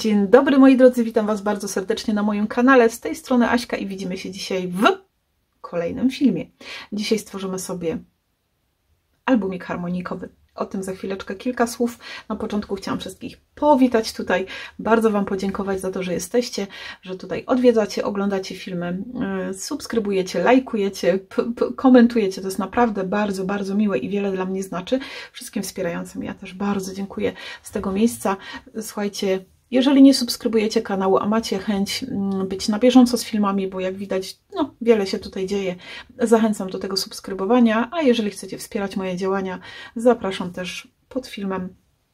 Dzień dobry moi drodzy, witam Was bardzo serdecznie na moim kanale. Z tej strony Aśka i widzimy się dzisiaj w kolejnym filmie. Dzisiaj stworzymy sobie albumik harmonikowy. O tym za chwileczkę kilka słów. Na początku chciałam wszystkich powitać tutaj, bardzo Wam podziękować za to, że jesteście, że tutaj odwiedzacie, oglądacie filmy, subskrybujecie, lajkujecie, komentujecie. To jest naprawdę bardzo, bardzo miłe i wiele dla mnie znaczy. Wszystkim wspierającym ja też bardzo dziękuję z tego miejsca. Słuchajcie, jeżeli nie subskrybujecie kanału, a macie chęć być na bieżąco z filmami, bo jak widać, no, wiele się tutaj dzieje, zachęcam do tego subskrybowania, a jeżeli chcecie wspierać moje działania, zapraszam też pod filmem,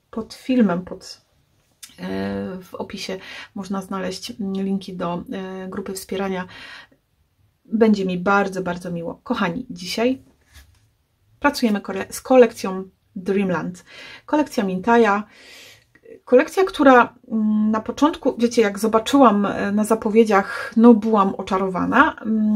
w opisie można znaleźć linki do grupy wspierania. Będzie mi bardzo, bardzo miło. Kochani, dzisiaj pracujemy z kolekcją Dreamland. Kolekcja Mintaya. Kolekcja, która na początku, wiecie, jak zobaczyłam na zapowiedziach, no byłam oczarowana.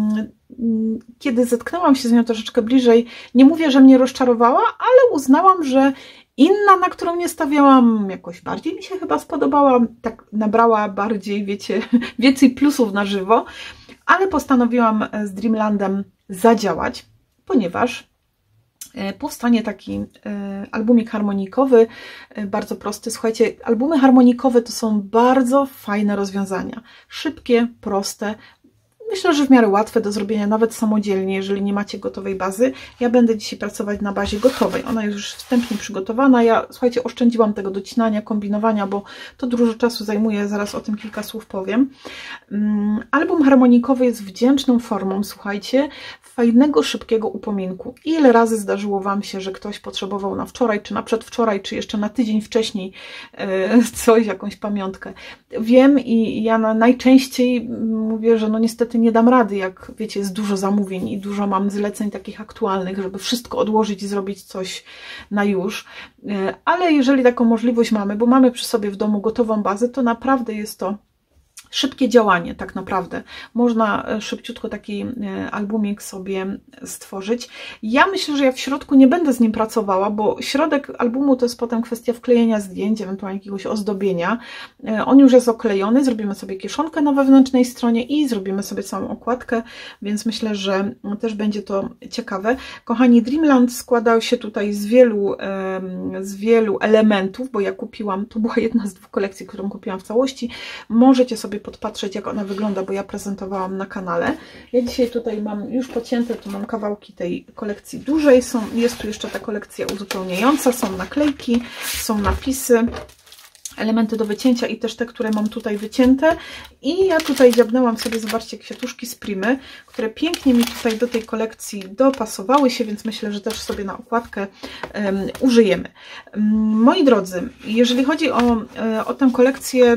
Kiedy zetknęłam się z nią troszeczkę bliżej, nie mówię, że mnie rozczarowała, ale uznałam, że inna, na którą nie stawiałam, jakoś bardziej mi się chyba spodobała, tak nabrała bardziej, wiecie, więcej plusów na żywo, ale postanowiłam z Dreamlandem zadziałać, ponieważ powstanie taki albumik harmonikowy, bardzo prosty. Słuchajcie, albumy harmonikowe to są bardzo fajne rozwiązania. Szybkie, proste. Myślę, że w miarę łatwe do zrobienia nawet samodzielnie, jeżeli nie macie gotowej bazy. Ja będę dzisiaj pracować na bazie gotowej. Ona jest już wstępnie przygotowana. Ja, słuchajcie, oszczędziłam tego docinania, kombinowania, bo to dużo czasu zajmuje. Zaraz o tym kilka słów powiem. Album harmonikowy jest wdzięczną formą, słuchajcie, fajnego, szybkiego upominku. Ile razy zdarzyło Wam się, że ktoś potrzebował na wczoraj, czy na przedwczoraj, czy jeszcze na tydzień wcześniej coś, jakąś pamiątkę. Wiem i ja najczęściej mówię, że no niestety nie dam rady, jak wiecie, jest dużo zamówień i dużo mam zleceń takich aktualnych, żeby wszystko odłożyć i zrobić coś na już. Ale jeżeli taką możliwość mamy, bo mamy przy sobie w domu gotową bazę, to naprawdę jest to szybkie działanie, tak naprawdę. Można szybciutko taki albumik sobie stworzyć. Ja myślę, że ja w środku nie będę z nim pracowała, bo środek albumu to jest potem kwestia wklejenia zdjęć, ewentualnie jakiegoś ozdobienia. On już jest oklejony, zrobimy sobie kieszonkę na wewnętrznej stronie i zrobimy sobie całą okładkę, więc myślę, że też będzie to ciekawe. Kochani, Dreamland składał się tutaj z wielu elementów, bo ja kupiłam, to była jedna z dwóch kolekcji, którą kupiłam w całości. Możecie sobie podpatrzeć, jak ona wygląda, bo ja prezentowałam na kanale. Ja dzisiaj tutaj mam już pocięte, tu mam kawałki tej kolekcji dużej, jest tu jeszcze ta kolekcja uzupełniająca, są naklejki, są napisy, elementy do wycięcia i też te, które mam tutaj wycięte. I ja tutaj dziabnęłam sobie, zobaczcie, kwiatuszki z Primy, które pięknie mi tutaj do tej kolekcji dopasowały się, więc myślę, że też sobie na okładkę użyjemy. Moi drodzy, jeżeli chodzi o tę kolekcję,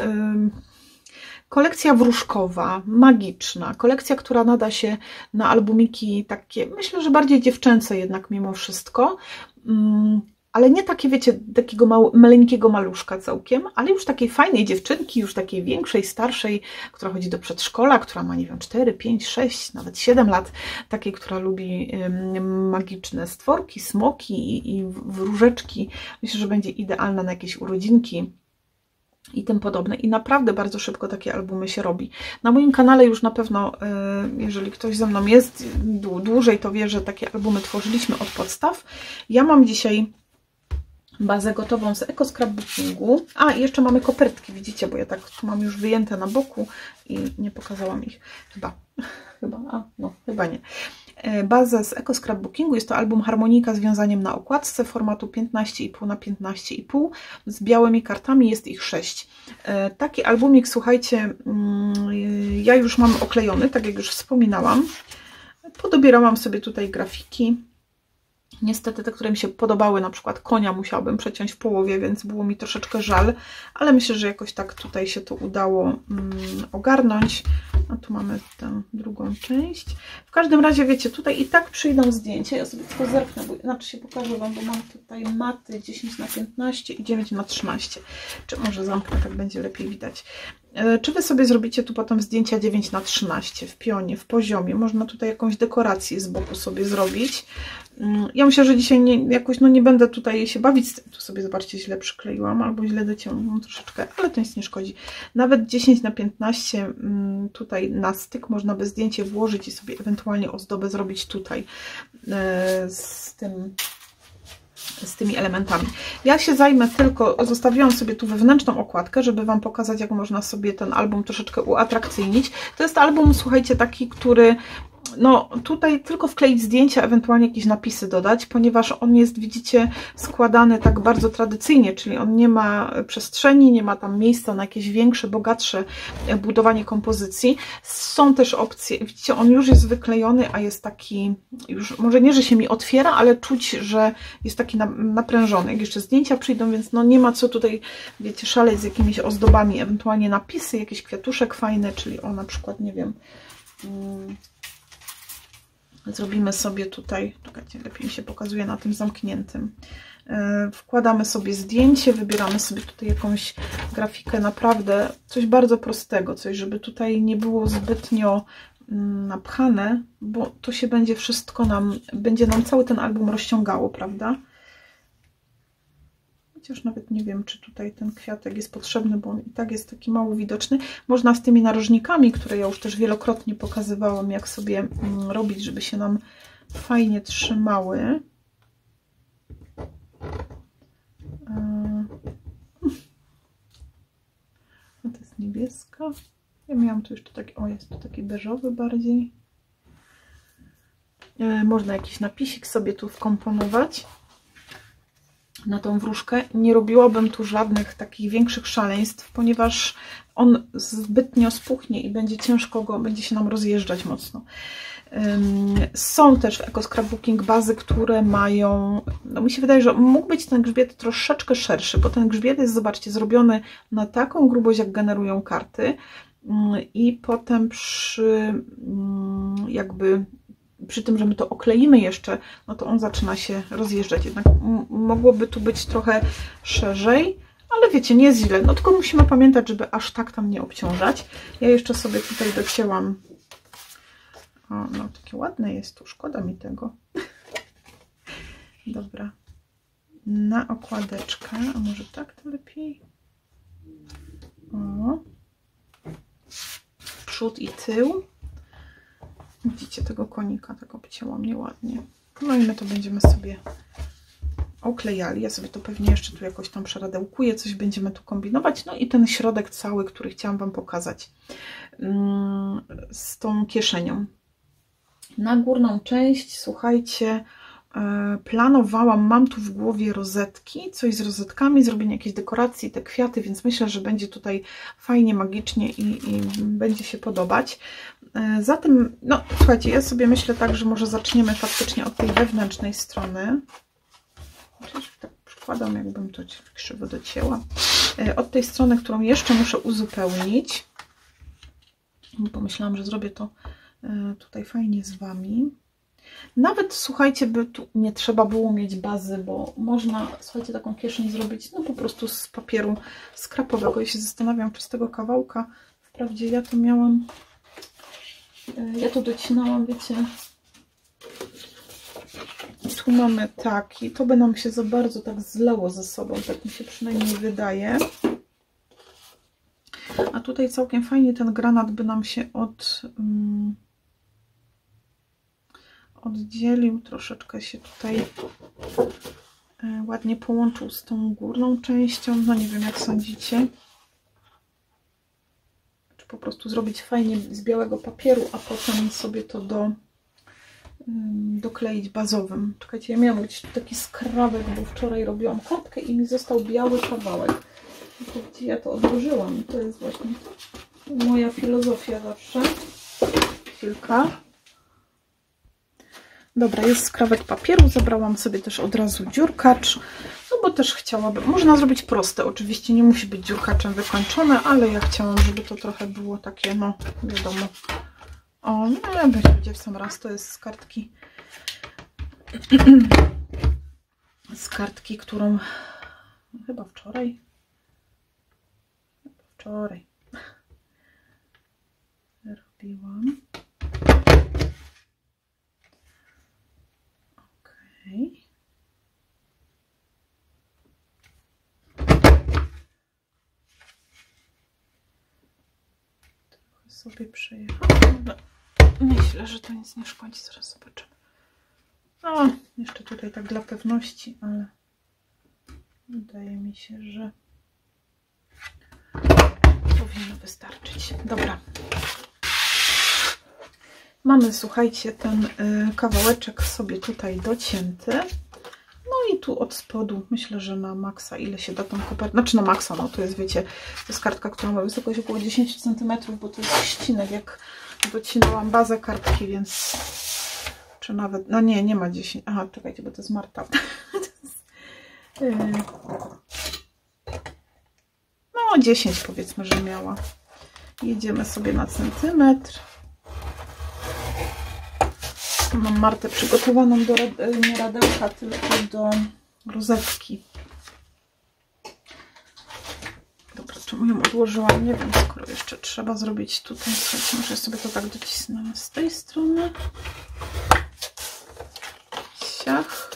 kolekcja wróżkowa, magiczna, kolekcja, która nada się na albumiki takie, myślę, że bardziej dziewczęce jednak mimo wszystko, ale nie takie, wiecie, takiego maleńkiego maluszka całkiem, ale już takiej fajnej dziewczynki, już takiej większej, starszej, która chodzi do przedszkola, która ma, nie wiem, 4, 5, 6, nawet 7 lat, takiej, która lubi magiczne stworki, smoki i wróżeczki. Myślę, że będzie idealna na jakieś urodzinki i tym podobne. I naprawdę bardzo szybko takie albumy się robi. Na moim kanale już na pewno, jeżeli ktoś ze mną jest dłużej, to wie, że takie albumy tworzyliśmy od podstaw. Ja mam dzisiaj bazę gotową z Eco Scrapbookingu. A, i jeszcze mamy kopertki, widzicie, bo ja tak tu mam już wyjęte na boku i nie pokazałam ich. Chyba nie. Bazę z Eco Scrapbookingu. Jest to album harmonika z wiązaniem na okładce formatu 15,5 na 15,5 z białymi kartami, jest ich 6. Taki albumik, słuchajcie, ja już mam oklejony, tak jak już wspominałam. Podobierałam sobie tutaj grafiki. Niestety te, które mi się podobały, na przykład konia musiałabym przeciąć w połowie, więc było mi troszeczkę żal, ale myślę, że jakoś tak tutaj się to udało ogarnąć. A tu mamy tę drugą część. W każdym razie, wiecie, tutaj i tak przyjdą zdjęcia. Ja sobie tylko zerknę, bo inaczej się pokażę Wam, bo mam tutaj maty 10 na 15 i 9 na 13. Czy może zamknę, tak będzie lepiej widać. Czy Wy sobie zrobicie tu potem zdjęcia 9×13 w pionie, w poziomie. Można tutaj jakąś dekorację z boku sobie zrobić. Ja myślę, że dzisiaj jakoś nie będę tutaj się bawić. Tu sobie zobaczcie, źle przykleiłam albo źle dociągnęłam troszeczkę, ale to nic nie szkodzi. Nawet 10×15 tutaj na styk można by zdjęcie włożyć i sobie ewentualnie ozdobę zrobić tutaj z tymi elementami. Ja się zajmę tylko, zostawiłam sobie tu wewnętrzną okładkę, żeby Wam pokazać, jak można sobie ten album troszeczkę uatrakcyjnić. To jest album, słuchajcie, taki, który no tutaj tylko wkleić zdjęcia, ewentualnie jakieś napisy dodać, ponieważ on jest, widzicie, składany tak bardzo tradycyjnie, czyli on nie ma przestrzeni, nie ma tam miejsca na jakieś większe, bogatsze budowanie kompozycji. Są też opcje, widzicie, on już jest wyklejony, a jest taki, już może nie, że się mi otwiera, ale czuć, że jest taki naprężony. Jak jeszcze zdjęcia przyjdą, więc no nie ma co tutaj, wiecie, szaleć z jakimiś ozdobami, ewentualnie napisy, jakiś kwiatuszek fajny, czyli o na przykład, nie wiem, zrobimy sobie tutaj, czekajcie, lepiej mi się pokazuje na tym zamkniętym. Wkładamy sobie zdjęcie, wybieramy sobie tutaj jakąś grafikę, naprawdę coś bardzo prostego, coś, żeby tutaj nie było zbytnio napchane, bo to się będzie wszystko będzie nam cały ten album rozciągało, prawda? Chociaż nawet nie wiem, czy tutaj ten kwiatek jest potrzebny, bo on i tak jest taki mało widoczny. Można z tymi narożnikami, które ja już też wielokrotnie pokazywałam, jak sobie robić, żeby się nam fajnie trzymały. No to jest niebieska. Ja miałam tu jeszcze taki, o jest tu taki beżowy bardziej. Można jakiś napisik sobie tu wkomponować na tą wróżkę. Nie robiłabym tu żadnych takich większych szaleństw, ponieważ on zbytnio spuchnie i będzie ciężko go, będzie się nam rozjeżdżać mocno. Są też w Eco Scrapbooking bazy, które mają, no mi się wydaje, że mógł być ten grzbiet troszeczkę szerszy, bo ten grzbiet jest, zobaczcie, zrobiony na taką grubość, jak generują karty i potem przy tym, że my to okleimy jeszcze, no to on zaczyna się rozjeżdżać. Jednak mogłoby tu być trochę szerzej, ale wiecie, nie jest źle. No tylko musimy pamiętać, żeby aż tak tam nie obciążać. Ja jeszcze sobie tutaj docięłam. O, no takie ładne jest tu, szkoda mi tego. Dobra. Na okładeczkę, a może tak to lepiej? O. Przód i tył. Widzicie tego konika, tak obcięłam nieładnie. No i my to będziemy sobie oklejali. Ja sobie to pewnie jeszcze tu jakoś tam przeradełkuję, coś będziemy tu kombinować. No i ten środek cały, który chciałam Wam pokazać z tą kieszenią. Na górną część, słuchajcie, planowałam, mam tu w głowie rozetki, coś z rozetkami, zrobienie jakiejś dekoracji, te kwiaty, więc myślę, że będzie tutaj fajnie, magicznie i będzie się podobać. Zatem, no słuchajcie, ja sobie myślę tak, że może zaczniemy faktycznie od tej wewnętrznej strony. Przecież tak przykładam, jakbym to krzywo docięła. Od tej strony, którą jeszcze muszę uzupełnić. Pomyślałam, że zrobię to tutaj fajnie z Wami. Nawet, słuchajcie, by tu nie trzeba było mieć bazy, bo można, słuchajcie, taką kieszeń zrobić, no po prostu z papieru skrapowego. Ja się zastanawiam, czy z tego kawałka, wprawdzie ja to miałam, ja to docinałam, wiecie, tu mamy taki, to by nam się za bardzo tak zlało ze sobą, tak mi się przynajmniej wydaje. A tutaj całkiem fajnie ten granat by nam się oddzielił, troszeczkę się tutaj ładnie połączył z tą górną częścią. No nie wiem, jak sądzicie. Czy po prostu zrobić fajnie z białego papieru, a potem sobie to dokleić bazowym. Czekajcie, ja miałam gdzieś tu taki skrawek, bo wczoraj robiłam kartkę i mi został biały kawałek. To gdzie ja to odłożyłam? To jest właśnie moja filozofia zawsze. Chwilka. Dobra, jest skrawek papieru. Zabrałam sobie też od razu dziurkacz, no bo też chciałabym, można zrobić proste, oczywiście nie musi być dziurkaczem wykończone, ale ja chciałam, żeby to trochę było takie, no wiadomo. O, no ale będzie w sam raz, to jest z kartki, którą chyba wczoraj, robiłam. Okej. Trochę sobie przejechałam. Myślę, że to nic nie szkodzi. Zaraz zobaczymy. O, jeszcze tutaj tak dla pewności, ale wydaje mi się, że powinno wystarczyć. Dobra. Mamy, słuchajcie, ten kawałeczek sobie tutaj docięty. No i tu od spodu, myślę, że na maksa, ile się da tą kopertę, znaczy na maksa, no to jest, wiecie, to jest kartka, która ma wysokość około 10 cm, bo to jest ścinek, jak docinałam bazę kartki, więc czy nawet, no nie ma 10, aha, czekajcie, bo to jest Marta. No 10 powiedzmy, że miała. Jedziemy sobie na centymetr. Mam Martę przygotowaną do nie radełka, tylko do rozetki. Dobra, czemu ją odłożyłam? Nie wiem, skoro jeszcze trzeba zrobić tutaj. Słuchajcie, może sobie to tak docisnę z tej strony. Siach.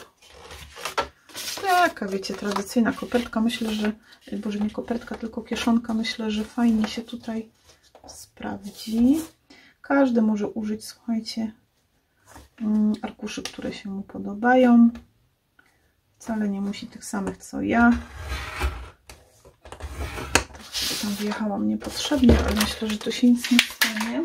Taka, wiecie, tradycyjna kopertka. Myślę, że, boże, nie kopertka, tylko kieszonka. Myślę, że fajnie się tutaj sprawdzi. Każdy może użyć, słuchajcie, arkuszy, które się mu podobają. Wcale nie musi tych samych co ja. Tak sobie tam wyjechałam niepotrzebnie, ale myślę, że to się nic nie stanie.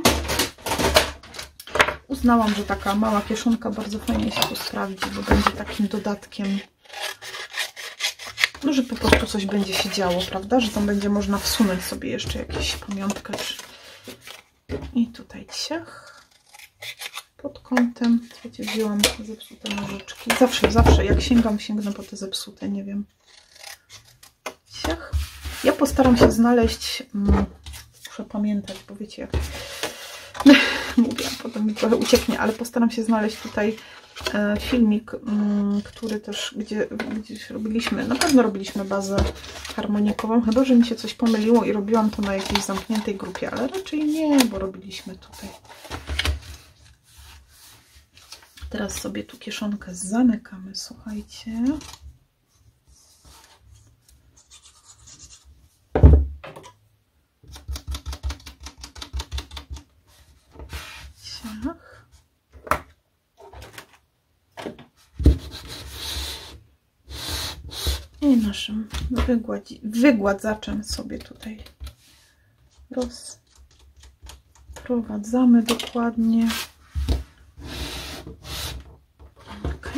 Uznałam, że taka mała kieszonka bardzo fajnie się tu sprawdzi, bo będzie takim dodatkiem. No, że po prostu coś będzie się działo, prawda? Że tam będzie można wsunąć sobie jeszcze jakąś pamiątkę. I tutaj ciach. Pod kątem, słuchajcie, wzięłam zepsute nożyczki. Zawsze, jak sięgnę po te zepsute, nie wiem. Ciach. Ja postaram się znaleźć, muszę pamiętać, bo wiecie, jak mówię, potem mi trochę ucieknie, ale postaram się znaleźć tutaj filmik, który też, gdzieś robiliśmy, na pewno robiliśmy bazę harmonikową, chyba że mi się coś pomyliło i robiłam to na jakiejś zamkniętej grupie, ale raczej nie, bo robiliśmy tutaj. Teraz sobie tu kieszonkę zamykamy, słuchajcie. Ciach. I naszym wygładzaczem sobie tutaj rozprowadzamy dokładnie. Ok.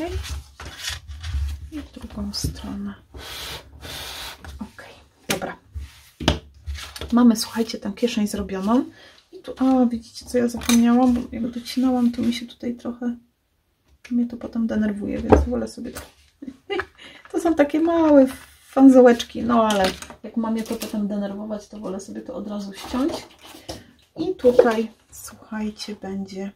I w drugą stronę. Ok, dobra. Mamy, słuchajcie, tę kieszeń zrobioną. I tu, widzicie, co ja zapomniałam? Bo jak docinałam, to mi się tutaj trochę, mnie to potem denerwuje, więc wolę sobie to. To są takie małe fanzołeczki, no ale jak mam je to potem denerwować, to wolę sobie to od razu ściąć. I tutaj, słuchajcie, będzie...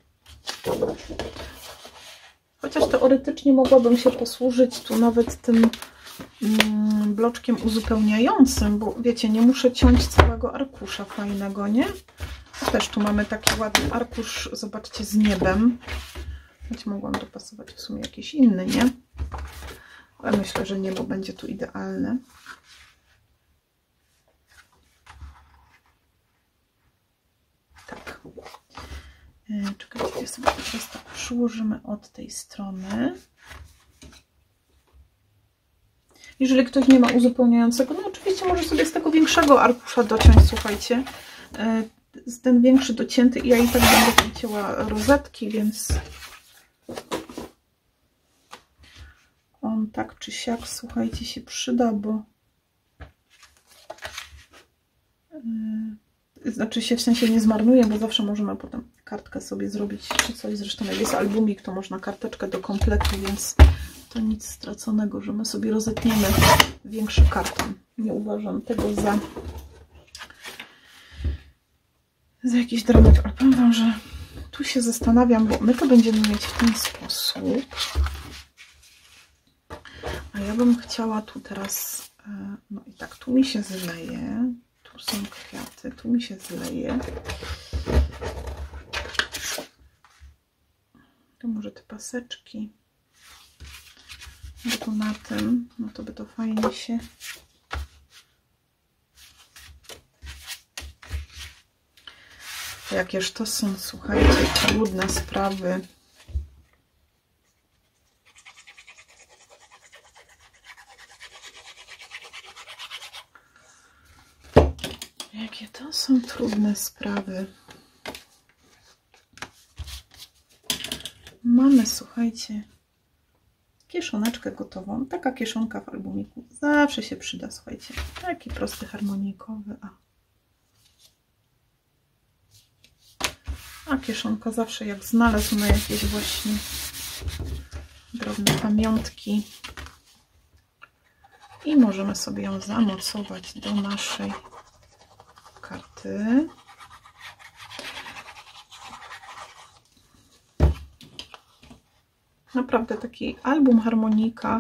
Chociaż teoretycznie mogłabym się posłużyć tu nawet tym bloczkiem uzupełniającym, bo wiecie, nie muszę ciąć całego arkusza fajnego, nie? A też tu mamy taki ładny arkusz, zobaczcie, z niebem. Choć mogłam dopasować w sumie jakiś inny, nie? Ale myślę, że niebo będzie tu idealne. Tak. Czekajcie, sobie teraz tak przyłożymy od tej strony. Jeżeli ktoś nie ma uzupełniającego, no oczywiście może sobie z tego większego arkusza dociąć, słuchajcie. Ten większy docięty i ja i tak będę cięła rozetki, więc on tak czy siak, słuchajcie, się przyda, bo znaczy się w sensie nie zmarnuje, bo zawsze możemy potem kartkę sobie zrobić czy coś. Zresztą jak jest albumik, to można karteczkę do kompletu, więc to nic straconego, że my sobie rozetniemy większy karton. Nie uważam tego za jakiś dramat, ale powiem wam, że tu się zastanawiam, bo my to będziemy mieć w ten sposób. A ja bym chciała tu teraz, no i tak, tu mi się zleje, tu są kwiaty, tu mi się zleje. może te paseczki. Bo tu na tym, no to by to fajnie się... Jakież to są, słuchajcie, trudne sprawy. Jakie to są trudne sprawy. Mamy, słuchajcie, kieszoneczkę gotową. Taka kieszonka w albumiku zawsze się przyda, słuchajcie. Taki prosty, harmonijkowy. A kieszonka zawsze jak znalazł na jakieś właśnie drobne pamiątki. I możemy sobie ją zamocować do naszej karty. Naprawdę taki album harmonika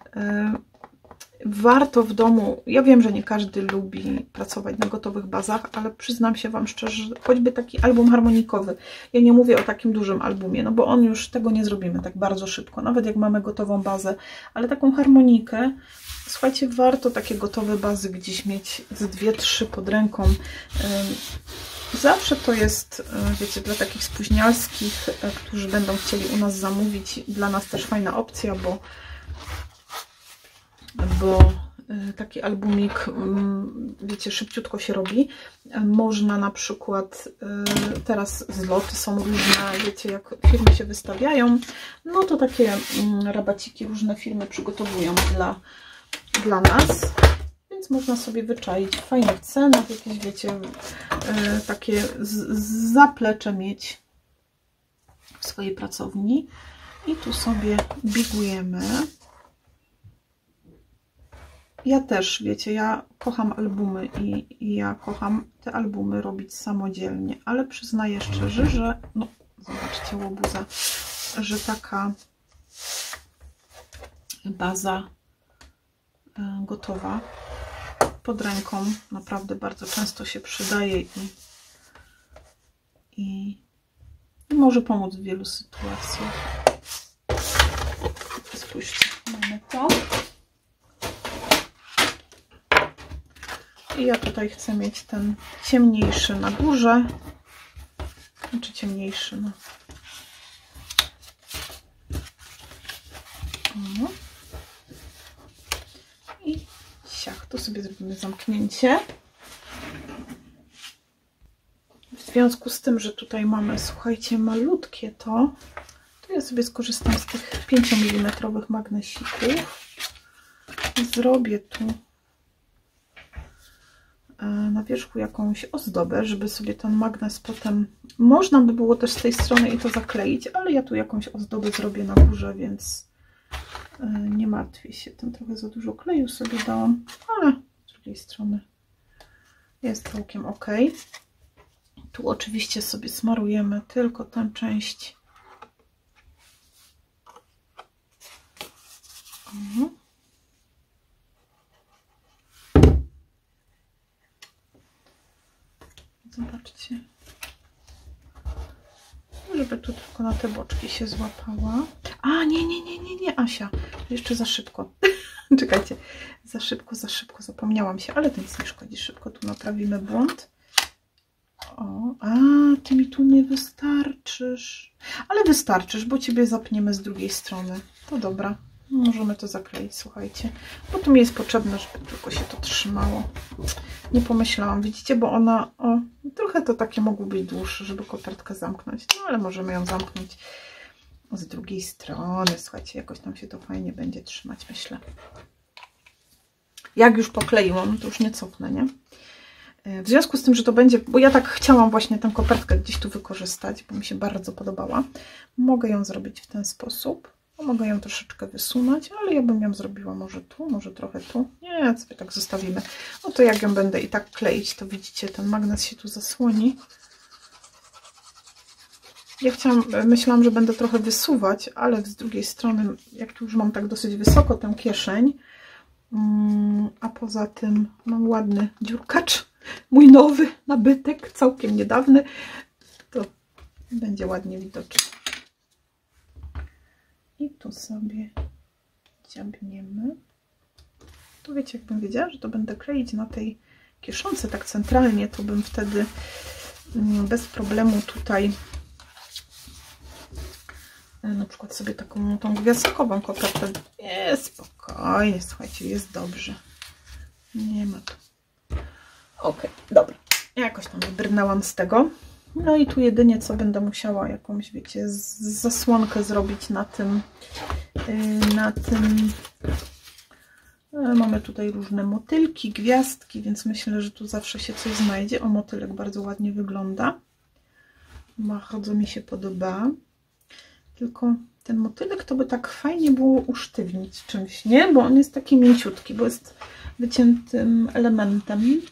warto w domu. Ja wiem, że nie każdy lubi pracować na gotowych bazach, ale przyznam się Wam szczerze, że choćby taki album harmonikowy. Ja nie mówię o takim dużym albumie, no bo on już tego nie zrobimy tak bardzo szybko, nawet jak mamy gotową bazę, ale taką harmonikę, słuchajcie, warto takie gotowe bazy gdzieś mieć z 2-3 pod ręką. Zawsze to jest, wiecie, dla takich spóźnialskich, którzy będą chcieli u nas zamówić, dla nas też fajna opcja, bo taki albumik, wiecie, szybciutko się robi. Można na przykład, teraz zloty są różne, wiecie, jak firmy się wystawiają, no to takie rabaciki różne firmy przygotowują dla nas, więc można sobie wyczaić w fajnych cenach, jakieś, wiecie, takie zaplecze mieć w swojej pracowni. I tu sobie bigujemy. Ja też, wiecie, ja kocham albumy i ja kocham te albumy robić samodzielnie, ale przyznaję szczerze, że, no zobaczcie, łobuza, że taka baza gotowa pod ręką naprawdę bardzo często się przydaje i może pomóc w wielu sytuacjach. Spójrzcie, mamy to. I ja tutaj chcę mieć ten ciemniejszy na górze. Znaczy ciemniejszy, no. I siach, tu sobie zrobimy zamknięcie. W związku z tym, że tutaj mamy, słuchajcie, malutkie to ja sobie skorzystam z tych 5 mm magnesików. Zrobię tu na wierzchu jakąś ozdobę, żeby sobie ten magnes potem, można by było też z tej strony i to zakleić, ale ja tu jakąś ozdobę zrobię na górze, więc nie martwię się. Tam trochę za dużo kleju sobie dałam, ale z drugiej strony jest całkiem ok. Tu oczywiście sobie smarujemy tylko tę część. Zobaczcie, żeby tu tylko na te boczki się złapała. A, nie, Asia, jeszcze za szybko. Czekajcie, za szybko, zapomniałam się, ale to nic nie szkodzi, szybko tu naprawimy błąd. O, a, ty mi tu nie wystarczysz. Ale wystarczysz, bo ciebie zapniemy z drugiej strony. To dobra, możemy to zakleić, słuchajcie. Bo tu mi jest potrzebne, żeby tylko się to trzymało. Nie pomyślałam, widzicie, bo ona, o, trochę to takie mogło być dłuższe, żeby kopertkę zamknąć. No, ale możemy ją zamknąć z drugiej strony. Słuchajcie, jakoś nam się to fajnie będzie trzymać, myślę. Jak już pokleiłam, to już nie cofnę, nie? W związku z tym, że to będzie, bo ja tak chciałam właśnie tę kopertkę gdzieś tu wykorzystać, bo mi się bardzo podobała, mogę ją zrobić w ten sposób. Mogę ją troszeczkę wysunąć, ale ja bym ją zrobiła może tu, może trochę tu. Nie, sobie tak zostawimy. No to jak ją będę i tak kleić, to widzicie, ten magnes się tu zasłoni. Ja myślałam, że będę trochę wysuwać, ale z drugiej strony, jak tu już mam tak dosyć wysoko tę kieszeń, a poza tym mam ładny dziurkacz, mój nowy nabytek, całkiem niedawny, to będzie ładnie widoczny. I tu sobie dziabniemy. Tu wiecie, jakbym wiedziała, że to będę kleić na tej kieszonce tak centralnie, to bym wtedy bez problemu tutaj na przykład sobie taką tą gwiazdkową kopertę. Jest spokojnie, słuchajcie, jest dobrze. Nie ma tu. Ok, dobra. Jakoś tam wybrnęłam z tego. No i tu jedynie co będę musiała jakąś, wiecie, zasłonkę zrobić na tym. Mamy tutaj różne motylki, gwiazdki, więc myślę, że tu zawsze się coś znajdzie. O, motylek bardzo ładnie wygląda. Bardzo mi się podoba. Tylko ten motylek to by tak fajnie było usztywnić czymś, nie? Bo on jest taki mięciutki, bo jest wyciętym elementem.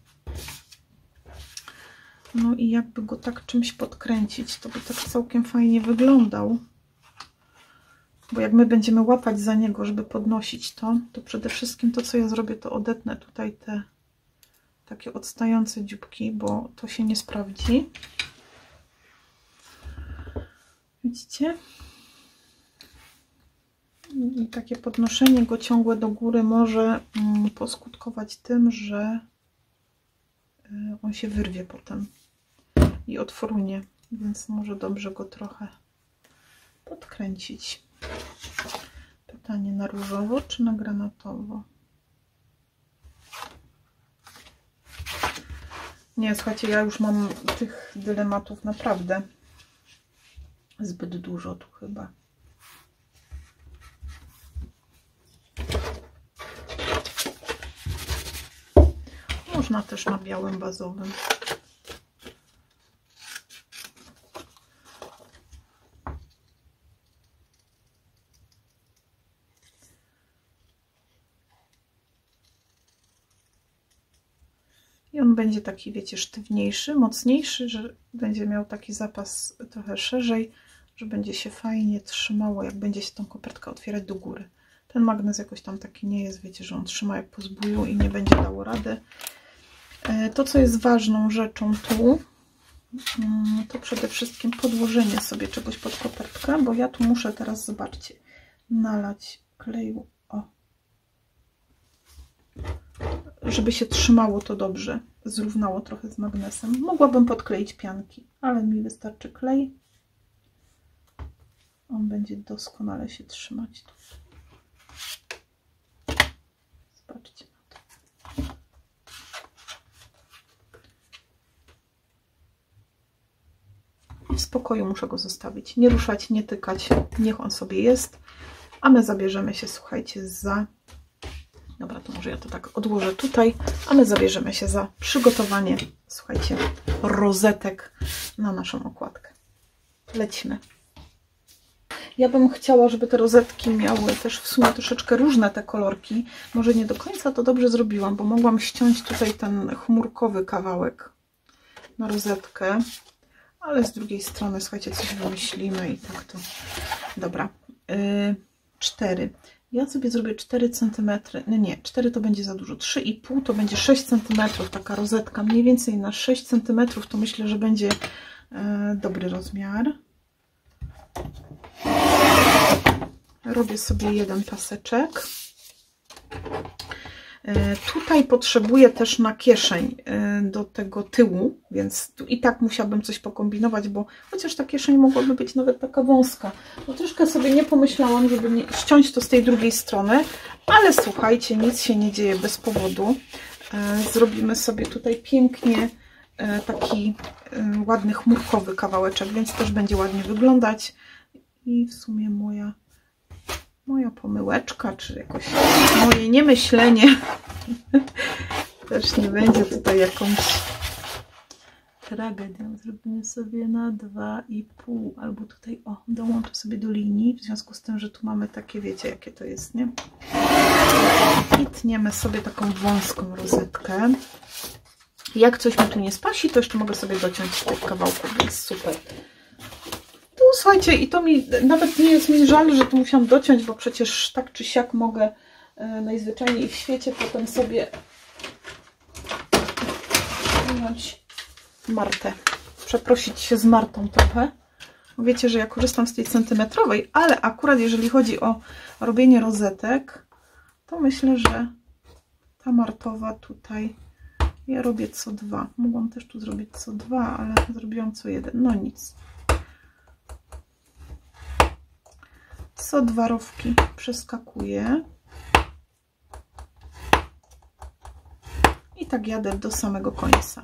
No i jakby go tak czymś podkręcić, to by tak całkiem fajnie wyglądał. Bo jak my będziemy łapać za niego, żeby podnosić to przede wszystkim to, co ja zrobię, to odetnę tutaj te takie odstające dzióbki, bo to się nie sprawdzi. Widzicie? I takie podnoszenie go ciągłe do góry może poskutkować tym, że on się wyrwie potem i otworunie, więc może dobrze go trochę podkręcić. Pytanie, na różowo czy na granatowo? Nie, słuchajcie, ja już mam tych dylematów naprawdę zbyt dużo tu chyba. Można też na białym bazowym. I on będzie taki, wiecie, sztywniejszy, mocniejszy, że będzie miał taki zapas trochę szerzej, że będzie się fajnie trzymało, jak będzie się tą kopertkę otwierać do góry. Ten magnes jakoś tam taki nie jest, wiecie, że on trzyma jak po zbóju i nie będzie dało rady. To, co jest ważną rzeczą tu, to przede wszystkim podłożenie sobie czegoś pod kopertkę, bo ja tu muszę teraz, zobaczcie, nalać kleju, o, żeby się trzymało to dobrze, zrównało trochę z magnesem. Mogłabym podkleić pianki, ale mi wystarczy klej. On będzie doskonale się trzymać tu. Zobaczcie na to. W spokoju muszę go zostawić. Nie ruszać, nie tykać. Niech on sobie jest. A my zabierzemy się, słuchajcie, za... Dobra, to może ja to tak odłożę tutaj. A my zabierzemy się za przygotowanie, słuchajcie, rozetek na naszą okładkę. Lecimy. Ja bym chciała, żeby te rozetki miały też w sumie troszeczkę różne te kolorki. Może nie do końca to dobrze zrobiłam, bo mogłam ściąć tutaj ten chmurkowy kawałek na rozetkę. Ale z drugiej strony, słuchajcie, coś wymyślimy i tak to... Dobra, 4. Ja sobie zrobię 4 cm. No nie, 4 to będzie za dużo. 3,5 to będzie 6 cm. Taka rozetka mniej więcej na 6 cm to myślę, że będzie dobry rozmiar. Robię sobie jeden paseczek. Tutaj potrzebuję też na kieszeń do tego tyłu, więc tu i tak musiałabym coś pokombinować, bo chociaż ta kieszeń mogłaby być nawet taka wąska. No troszkę sobie nie pomyślałam, żeby nie ściąć to z tej drugiej strony, ale słuchajcie, nic się nie dzieje bez powodu. Zrobimy sobie tutaj pięknie taki ładny chmurkowy kawałeczek, więc też będzie ładnie wyglądać. I w sumie moja pomyłeczka, czy jakoś moje niemyślenie też nie będzie tutaj jakąś tragedią. Zrobimy sobie na 2,5 albo tutaj, o, dołączę sobie do linii, w związku z tym, że tu mamy takie, wiecie, jakie to jest, nie? I tniemy sobie taką wąską rozetkę. Jak coś mi tu nie spasi, to jeszcze mogę sobie dociąć z tych kawałków, więc super. Tu słuchajcie, i to mi nawet nie jest mi żal, że tu musiałam dociąć, bo przecież tak czy siak mogę najzwyczajniej w świecie potem sobie wyjąć Martę, przeprosić się z Martą trochę, Wiecie, że ja korzystam z tej centymetrowej, ale akurat jeżeli chodzi o robienie rozetek, to myślę, że ta martowa tutaj, ja robię co 2. Mogłam też tu zrobić co 2, ale zrobiłam co 1. No nic. Co 2 rowki przeskakuję. I tak jadę do samego końca.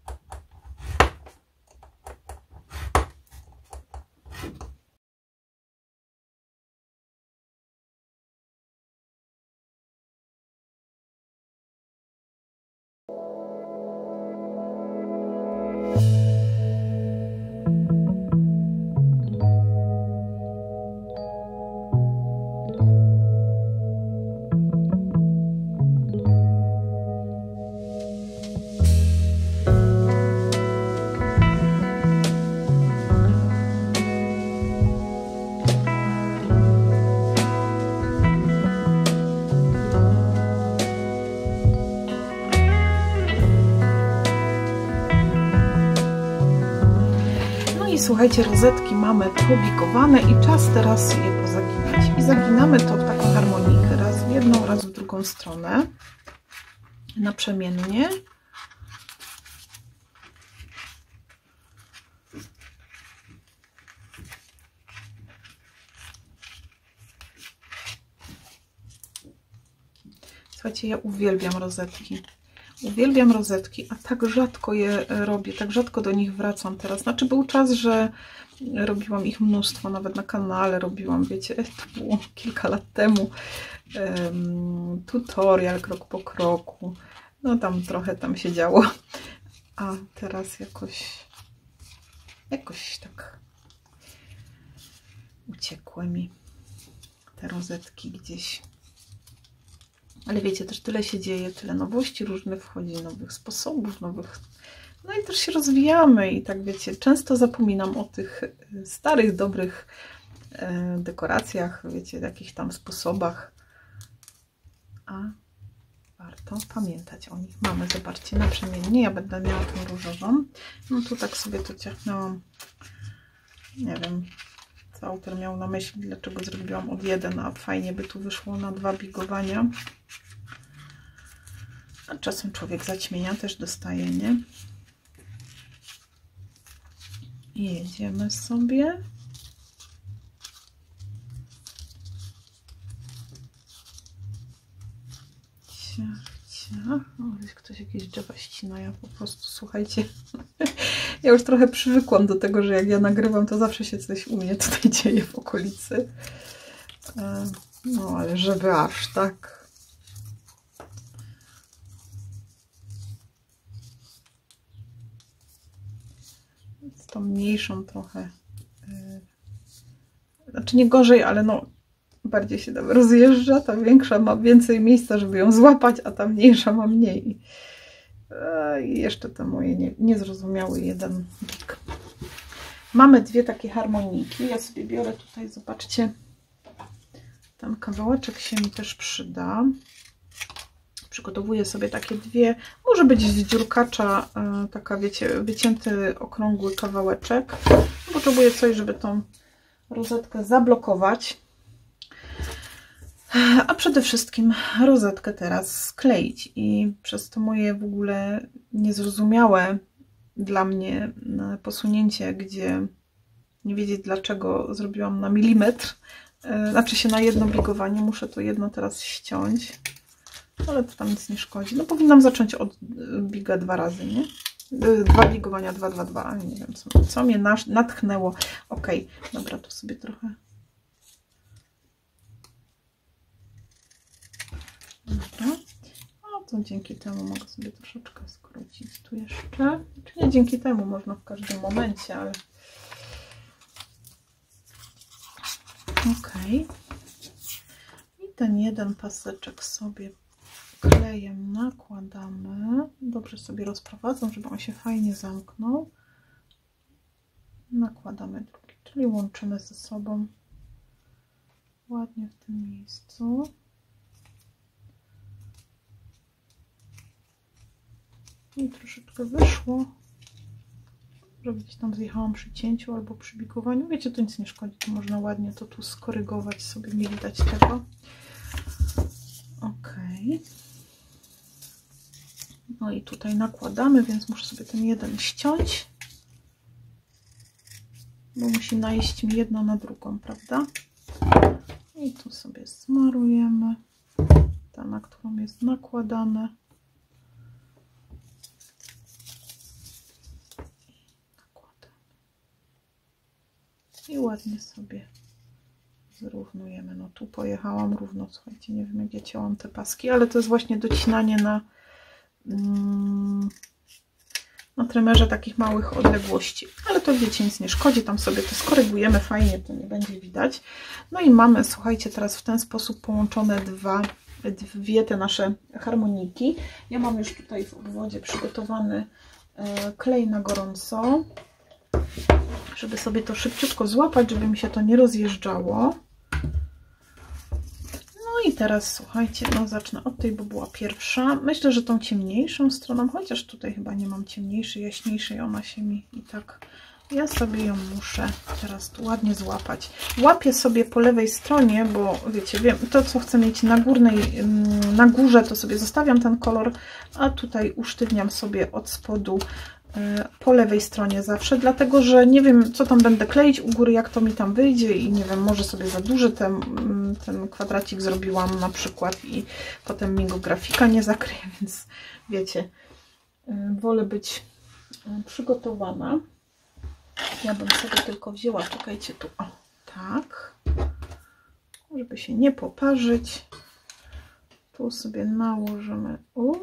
Słuchajcie, rozetki mamy pobigowane i czas teraz je pozaginać. I zaginamy to w taką harmonikę, raz w jedną, raz w drugą stronę, naprzemiennie. Słuchajcie, ja uwielbiam rozetki. Uwielbiam rozetki, a tak rzadko je robię, tak rzadko do nich wracam teraz. Znaczy był czas, że robiłam ich mnóstwo, nawet na kanale robiłam, wiecie, to było kilka lat temu. Tutorial krok po kroku. No tam trochę tam się działo. A teraz jakoś tak uciekły mi te rozetki gdzieś. Ale wiecie, też tyle się dzieje, tyle nowości różnych wchodzi, nowych sposobów, nowych... No i też się rozwijamy i tak wiecie, często zapominam o tych starych, dobrych dekoracjach, wiecie, jakichś tam sposobach. A warto pamiętać o nich. Mamy, zobaczcie, naprzemiennie. Ja będę miała tą różową. No tu tak sobie to ciachnęłam. Nie wiem, co autor miał na myśli, dlaczego zrobiłam od 1, a fajnie by tu wyszło na 2 bigowania. A czasem człowiek zaćmienia też dostaje, nie? I jedziemy sobie. Ciach, ciach. O, ktoś jakieś drzewa ścina. Ja po prostu, słuchajcie, ja już trochę przywykłam do tego, że jak ja nagrywam, to zawsze się coś u mnie tutaj dzieje w okolicy. No, ale żeby aż tak. Z tą mniejszą trochę. Znaczy nie gorzej, ale no bardziej się tam rozjeżdża. Ta większa ma więcej miejsca, żeby ją złapać, a ta mniejsza ma mniej. I jeszcze te moje niezrozumiały jeden bik. Mamy 2 takie harmoniki. Ja sobie biorę tutaj, zobaczcie, ten kawałeczek się mi też przyda. Przygotowuję sobie takie 2, może być z dziurkacza, taka wiecie, wycięty okrągły kawałeczek. Potrzebuję coś, żeby tą rozetkę zablokować. A przede wszystkim rozetkę teraz skleić i przez to moje w ogóle niezrozumiałe dla mnie posunięcie, gdzie nie wiedzieć dlaczego zrobiłam na milimetr, znaczy się na jedno bigowanie, muszę to jedno teraz ściąć, ale to tam nic nie szkodzi. No powinnam zacząć od biga 2 razy, nie? 2 bigowania, 2, 2, 2, nie wiem co mnie natchnęło. Ok, dobra, tu sobie trochę. Dobra, no to dzięki temu mogę sobie troszeczkę skrócić tu jeszcze. Czy nie dzięki temu, można w każdym momencie, ale... Ok. I ten jeden paseczek sobie klejem nakładamy. Dobrze sobie rozprowadzam, żeby on się fajnie zamknął. Nakładamy drugi, czyli łączymy ze sobą ładnie w tym miejscu. I troszeczkę wyszło, że gdzieś tam zjechałam przy cięciu albo przy bikowaniu. Wiecie, to nic nie szkodzi, to można ładnie to tu skorygować sobie, nie widać tego. Ok. No i tutaj nakładamy, więc muszę sobie ten jeden ściąć, bo musi najść mi jedna na drugą, prawda? I tu sobie smarujemy, ta, na którą jest nakładane. I ładnie sobie zrównujemy. No tu pojechałam równo, słuchajcie, nie wiem jak ja cięłam te paski, ale to jest właśnie docinanie na trymerze takich małych odległości. Ale to wiecie, nic nie szkodzi, tam sobie to skorygujemy fajnie, to nie będzie widać. No i mamy, słuchajcie, teraz w ten sposób połączone dwie te nasze harmoniki. Ja mam już tutaj w obwodzie przygotowany klej na gorąco, żeby sobie to szybciutko złapać, żeby mi się to nie rozjeżdżało. No i teraz słuchajcie, no zacznę od tej, bo była pierwsza. Myślę, że tą ciemniejszą stroną, chociaż tutaj chyba nie mam ciemniejszej, jaśniejszej, ona się mi i tak... Ja sobie ją muszę teraz tu ładnie złapać. Łapię sobie po lewej stronie, bo wiecie, wiem, to co chcę mieć na górze, to sobie zostawiam ten kolor, a tutaj usztywniam sobie od spodu po lewej stronie zawsze, dlatego że nie wiem, co tam będę kleić u góry, jak to mi tam wyjdzie i nie wiem, może sobie za duży ten kwadracik zrobiłam na przykład i potem mi go grafika nie zakryje, więc wiecie, wolę być przygotowana. Ja bym sobie tylko wzięła, czekajcie tu, o, tak, żeby się nie poparzyć. Tu sobie nałożymy.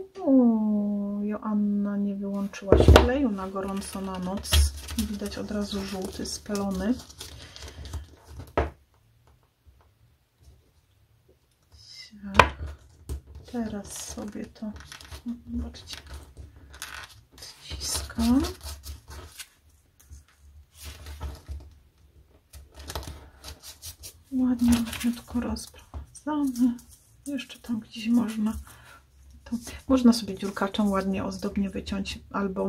Joanna, nie wyłączyłaś kleju na gorąco na noc. Widać od razu żółty, spelony. Teraz sobie to, zobaczcie, odciskam. Ładnie, ładniutko rozprowadzamy. Jeszcze tam gdzieś można sobie dziurkaczem ładnie ozdobnie wyciąć, albo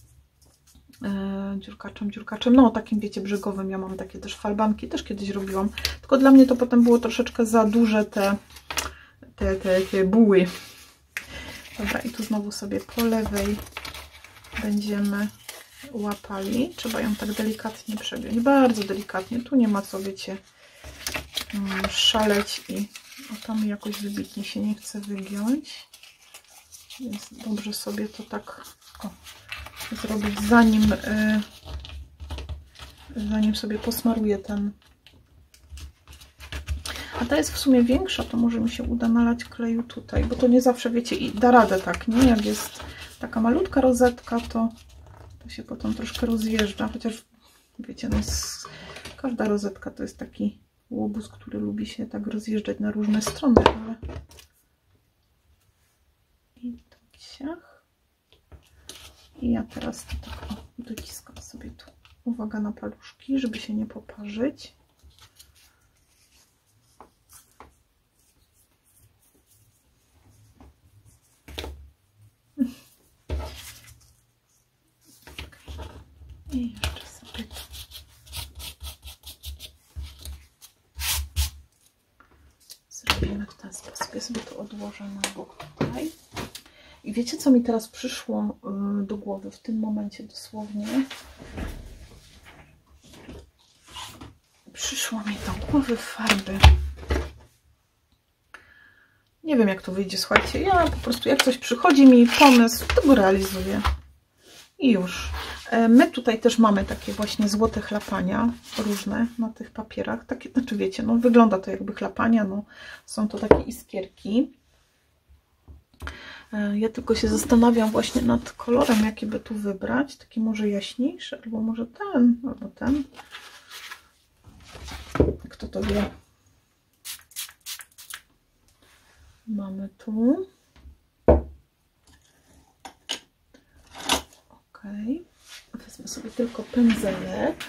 dziurkaczem, no takim wiecie brzegowym. Ja mam takie też falbanki, też kiedyś robiłam, tylko dla mnie to potem było troszeczkę za duże te buły. Dobra, i tu znowu sobie po lewej będziemy łapali. Trzeba ją tak delikatnie przegiąć, bardzo delikatnie. Tu nie ma co, wiecie, szaleć i tam jakoś wybitnie się nie chce wygiąć, więc dobrze sobie to tak zrobić, zanim sobie posmaruję ten. A ta jest w sumie większa, to może mi się uda nalać kleju tutaj, bo to nie zawsze, wiecie, i da radę tak, nie? Jak jest taka malutka rozetka, to się potem troszkę rozjeżdża, chociaż wiecie, no każda rozetka to jest taki łobuz, który lubi się tak rozjeżdżać na różne strony, ale i tak siach. I ja teraz to tak dociskam sobie tu. Uwaga na paluszki, żeby się nie poparzyć. I jeszcze sobie to. Zrobimy w ten sposób. Ja sobie to odłożę na bok tutaj. I wiecie, co mi teraz przyszło do głowy w tym momencie dosłownie? Przyszło mi do głowy farby. Nie wiem, jak to wyjdzie, słuchajcie. Ja po prostu, jak coś przychodzi mi pomysł, to go realizuję. I już. My tutaj też mamy takie właśnie złote chlapania różne na tych papierach. Takie, znaczy wiecie, no wygląda to jakby chlapania, no są to takie iskierki. Ja tylko się zastanawiam właśnie nad kolorem, jaki by tu wybrać. Taki może jaśniejszy, albo może ten, albo ten. Kto to wie? Mamy tu. Ok. Wezmę sobie tylko pędzelek.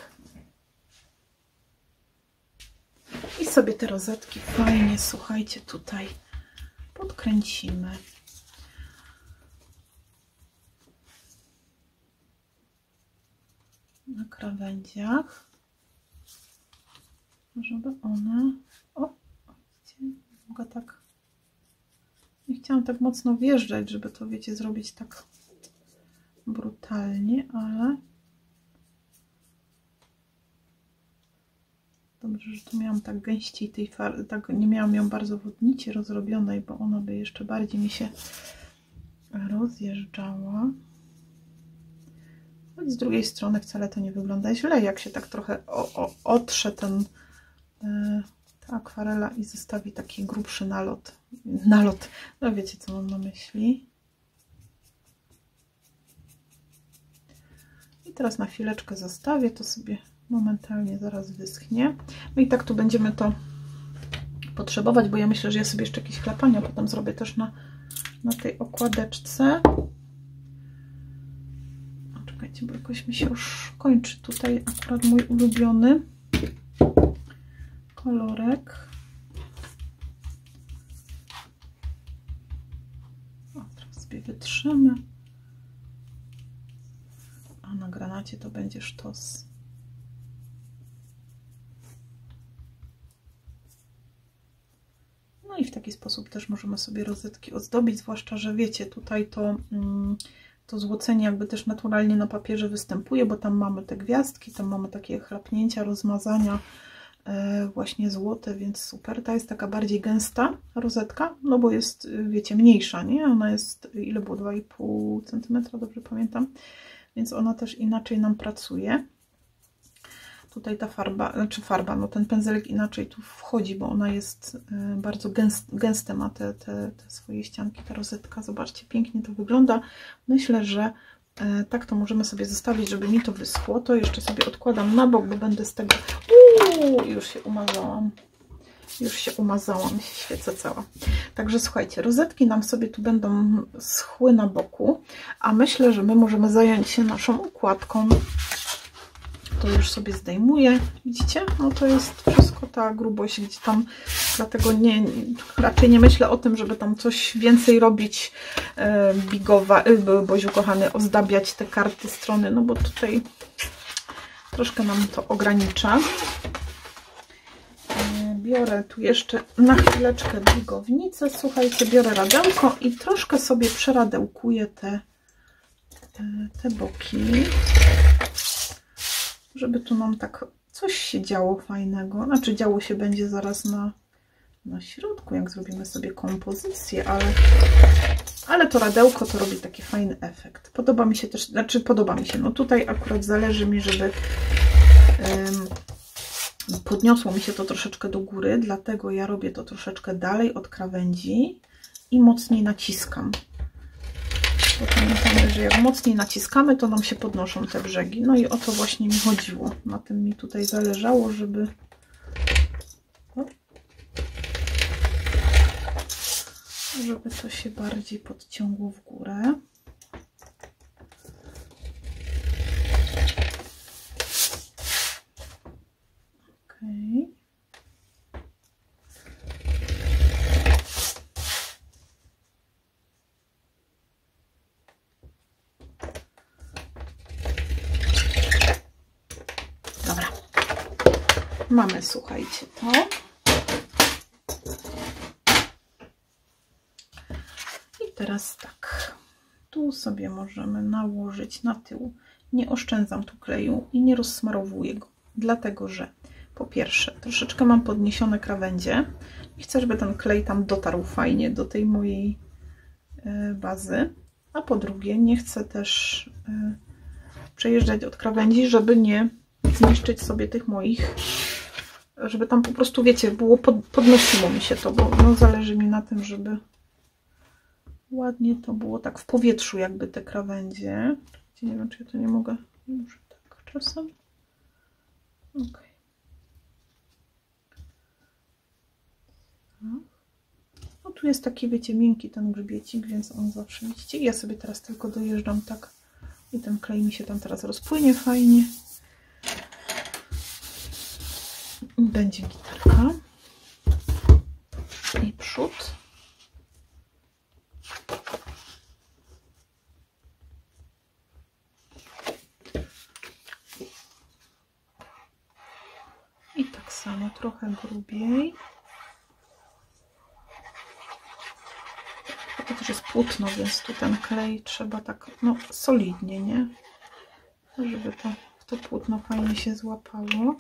I sobie te rozetki fajnie, słuchajcie, tutaj podkręcimy. krawędziach, żeby one... O, mogę tak... Nie chciałam tak mocno wjeżdżać, żeby to, wiecie, zrobić tak brutalnie, ale... Dobrze, że tu miałam tak gęściej tej farby, tak nie miałam ją bardzo wodnicie rozrobionej, bo ona by jeszcze bardziej mi się rozjeżdżała. Choć z drugiej strony wcale to nie wygląda źle, jak się tak trochę otrze ta akwarela i zostawi taki grubszy nalot. No wiecie, co mam na myśli. I teraz na chwileczkę zostawię, to sobie momentalnie zaraz wyschnie. No i tak tu będziemy to potrzebować, bo ja myślę, że ja sobie jeszcze jakieś chlapania potem zrobię też na tej okładeczce. O, czekajcie, bo jakoś mi się już kończy tutaj akurat mój ulubiony kolorek. O, teraz sobie wytrzemy. A na granacie to będzie sztos. No i w taki sposób też możemy sobie rozetki ozdobić, zwłaszcza, że wiecie, tutaj to złocenie jakby też naturalnie na papierze występuje, bo tam mamy te gwiazdki, tam mamy takie chrapnięcia, rozmazania właśnie złote, więc super. Ta jest taka bardziej gęsta rozetka, no bo jest, wiecie, mniejsza, nie? Ona jest, ile było? 2,5 cm, dobrze pamiętam, więc ona też inaczej nam pracuje. Tutaj ta farba, no ten pędzelek inaczej tu wchodzi, bo ona jest bardzo gęste, ma te swoje ścianki, ta rozetka. Zobaczcie, pięknie to wygląda. Myślę, że tak to możemy sobie zostawić, żeby mi to wyschło. To jeszcze sobie odkładam na bok, bo będę z tego... Już się umazałam. Już się umazałam, się świecę cała. Także słuchajcie, rozetki nam sobie tu będą schły na boku, a myślę, że my możemy zająć się naszą układką. To już sobie zdejmuję. Widzicie? No to jest wszystko ta grubość gdzieś tam, dlatego raczej nie myślę o tym, żeby tam coś więcej robić, Boziu kochany, ozdabiać te karty strony, no bo tutaj troszkę nam to ogranicza. Biorę tu jeszcze na chwileczkę bigownicę, słuchajcie, biorę radełko i troszkę sobie przeradełkuję te boki, żeby tu nam tak coś się działo fajnego. Znaczy działo się będzie zaraz na środku, jak zrobimy sobie kompozycję, ale to radełko to robi taki fajny efekt. Podoba mi się też, no tutaj akurat zależy mi, żeby podniosło mi się to troszeczkę do góry, dlatego ja robię to troszeczkę dalej od krawędzi i mocniej naciskam. Bo pamiętamy, że jak mocniej naciskamy, to nam się podnoszą te brzegi. No i o to właśnie mi chodziło. Na tym mi tutaj zależało, żeby to się bardziej podciągło w górę. Okay. Dobra. Mamy, słuchajcie, to. I teraz tak. Tu sobie możemy nałożyć na tył. Nie oszczędzam tu kleju i nie rozsmarowuję go, dlatego że po pierwsze, troszeczkę mam podniesione krawędzie i chcę, żeby ten klej tam dotarł fajnie do tej mojej bazy, a po drugie nie chcę też przejeżdżać od krawędzi, żeby nie zniszczyć sobie tych moich, żeby tam po prostu, wiecie, podnosiło mi się to, bo no, zależy mi na tym, żeby ładnie to było tak w powietrzu jakby te krawędzie. Nie wiem, czy ja to nie mogę, może tak czasem. Ok. No tu jest taki, wiecie, miękki ten grzybiecik, więc on zawsze, widzicie, ja sobie teraz tylko dojeżdżam tak i ten klej mi się tam teraz rozpłynie fajnie. Będzie gitarka i przód. samo, trochę grubiej. To też jest płótno, więc tu ten klej trzeba tak, no, solidnie, nie? Żeby to w to płótno fajnie się złapało.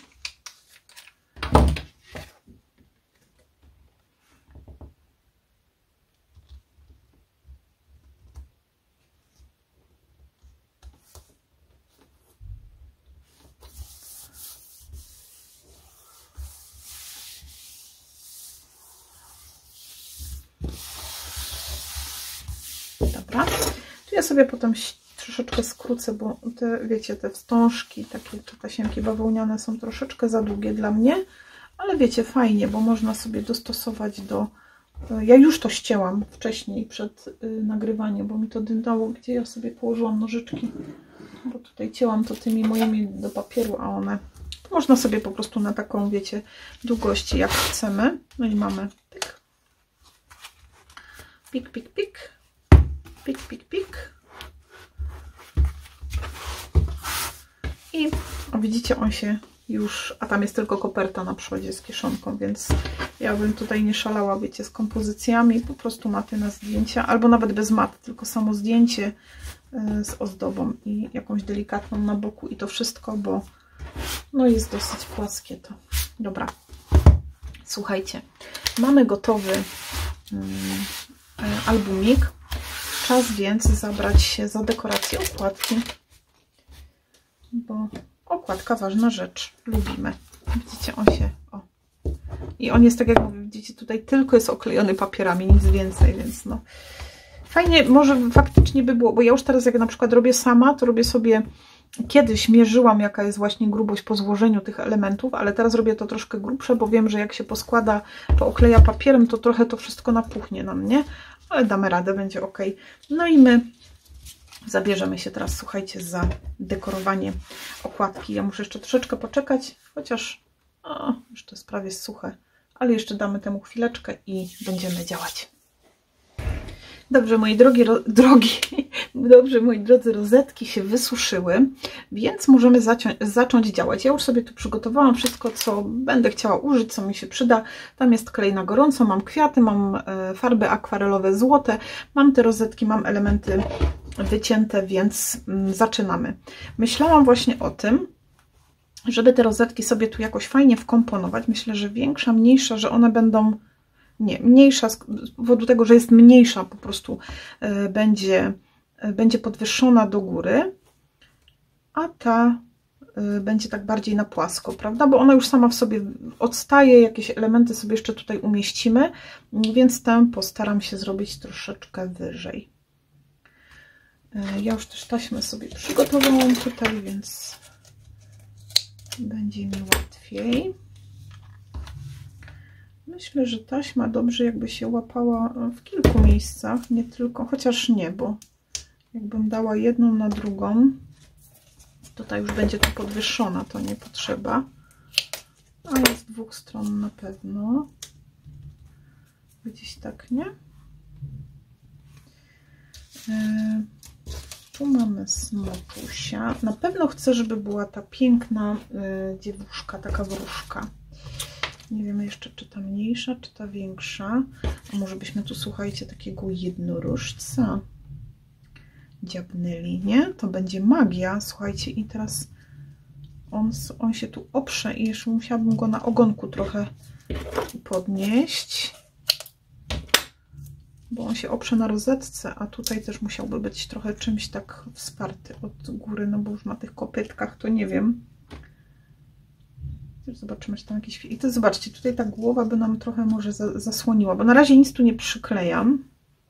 Dobra. Tu ja sobie potem troszeczkę skrócę, bo te, wiecie, te wstążki, takie te tasiemki bawełniane są troszeczkę za długie dla mnie, ale wiecie, fajnie, bo można sobie dostosować do... Ja już to ścięłam wcześniej, przed nagrywaniem, bo mi to dyndało, gdzie ja sobie położyłam nożyczki, bo tutaj cięłam to tymi moimi do papieru, a one... Można sobie po prostu na taką, wiecie, długość jak chcemy. No i mamy pyk, pik, pik, pik, pik, pik, pik. I o, widzicie, on się już, a tam jest tylko koperta na przodzie z kieszonką, więc ja bym tutaj nie szalała, wiecie, z kompozycjami, po prostu maty na zdjęcia, albo nawet bez mat, tylko samo zdjęcie z ozdobą i jakąś delikatną na boku i to wszystko, bo no jest dosyć płaskie to. Dobra, słuchajcie, mamy gotowy albumik. Czas więc zabrać się za dekorację okładki, bo okładka ważna rzecz, lubimy. Widzicie, on się, o. I on jest, tak jak mówię, widzicie, tutaj tylko jest oklejony papierami, nic więcej, więc no. Fajnie, może faktycznie by było, bo ja już teraz jak na przykład robię sama, to robię sobie, kiedyś mierzyłam, jaka jest właśnie grubość po złożeniu tych elementów, ale teraz robię to troszkę grubsze, bo wiem, że jak się poskłada, pookleja papierem, to trochę to wszystko napuchnie nam, nie? Ale damy radę, będzie ok. No i my zabierzemy się teraz, słuchajcie, za dekorowanie okładki. Ja muszę jeszcze troszeczkę poczekać, chociaż już to jest prawie suche, ale jeszcze damy temu chwileczkę i będziemy działać. Dobrze, moi dobrze, moi drodzy, rozetki się wysuszyły, więc możemy zacząć działać. Ja już sobie tu przygotowałam wszystko, co będę chciała użyć, co mi się przyda. Tam jest klej na gorąco, mam kwiaty, mam farby akwarelowe złote, mam te rozetki, mam elementy wycięte, więc zaczynamy. Myślałam właśnie o tym, żeby te rozetki sobie tu jakoś fajnie wkomponować. Myślę, że większa, mniejsza, że one będą... Nie, mniejsza z powodu tego, że jest mniejsza, po prostu będzie podwyższona do góry, a ta będzie tak bardziej na płasko, prawda? Bo ona już sama w sobie odstaje, jakieś elementy sobie jeszcze tutaj umieścimy, więc tę postaram się zrobić troszeczkę wyżej. Ja już też taśmę sobie przygotowałam tutaj, więc będzie mi łatwiej. Myślę, że taśma dobrze jakby się łapała w kilku miejscach, nie tylko, chociaż nie, bo jakbym dała jedną na drugą, tutaj już będzie tu podwyższona, to nie potrzeba, ale z dwóch stron na pewno, gdzieś tak, nie? Tu mamy smoczusia, na pewno chcę, żeby była ta piękna dziewuszka, taka wróżka. Nie wiemy jeszcze, czy ta mniejsza, czy ta większa. A może byśmy tu, słuchajcie, takiego jednorożca dziabnęli, nie? To będzie magia, słuchajcie. I teraz on się tu oprze i jeszcze musiałabym go na ogonku trochę podnieść, bo on się oprze na rozetce, a tutaj też musiałby być trochę czymś tak wsparty od góry, no bo już na tych kopytkach to nie wiem. Zobaczymy, czy tam jakieś... I to zobaczcie, tutaj ta głowa by nam trochę może zasłoniła, bo na razie nic tu nie przyklejam.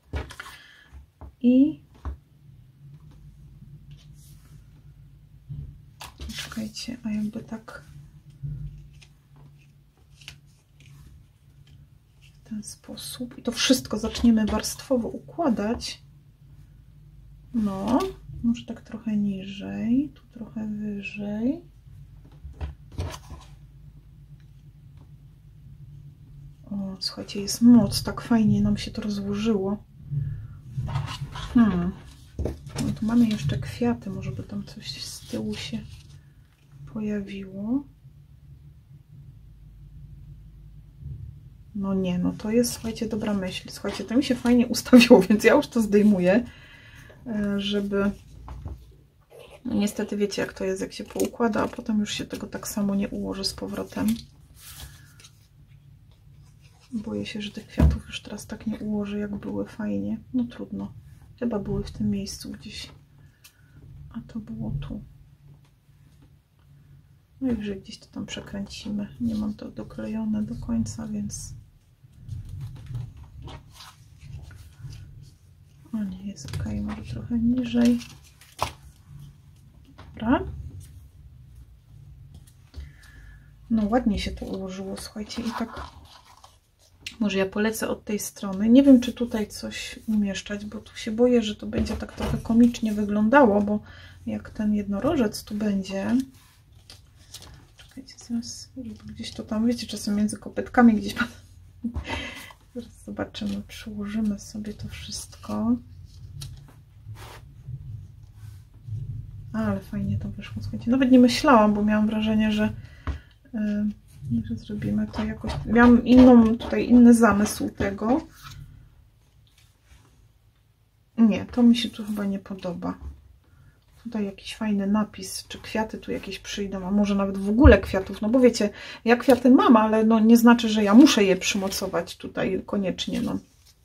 I... Czekajcie, a jakby tak... W ten sposób. I to wszystko zaczniemy warstwowo układać. No, może tak trochę niżej, tu trochę wyżej. O, słuchajcie, jest moc, tak fajnie nam się to rozłożyło. No, tu mamy jeszcze kwiaty, może by tam coś z tyłu się pojawiło. No nie, no to jest, słuchajcie, dobra myśl. Słuchajcie, to mi się fajnie ustawiło, więc ja już to zdejmuję, żeby... No niestety wiecie, jak to jest, jak się poukłada, a potem już się tego tak samo nie ułoży z powrotem. Boję się, że tych kwiatów już teraz tak nie ułożę, jak były fajnie. No trudno. Chyba były w tym miejscu gdzieś. A to było tu. No i że gdzieś to tam przekręcimy. Nie mam to doklejone do końca, więc... O nie, jest ok, może trochę niżej. Dobra. No ładnie się to ułożyło, słuchajcie, i tak... Może ja polecę od tej strony. Nie wiem, czy tutaj coś umieszczać, bo tu się boję, że to będzie tak trochę komicznie wyglądało, bo jak ten jednorożec tu będzie... Czekajcie, zaraz gdzieś to tam, wiecie, czasem między kopytkami gdzieś... Zaraz zobaczymy, przyłożymy sobie to wszystko. Ale fajnie to wyszło, słuchajcie. Nawet nie myślałam, bo miałam wrażenie, że zrobimy to jakoś... Miałam inny zamysł tego. Nie, to mi się tu chyba nie podoba. Tutaj jakiś fajny napis, czy kwiaty tu jakieś przyjdą, a może nawet w ogóle kwiatów, no bo wiecie, ja kwiaty mam, ale no nie znaczy, że ja muszę je przymocować tutaj koniecznie, no.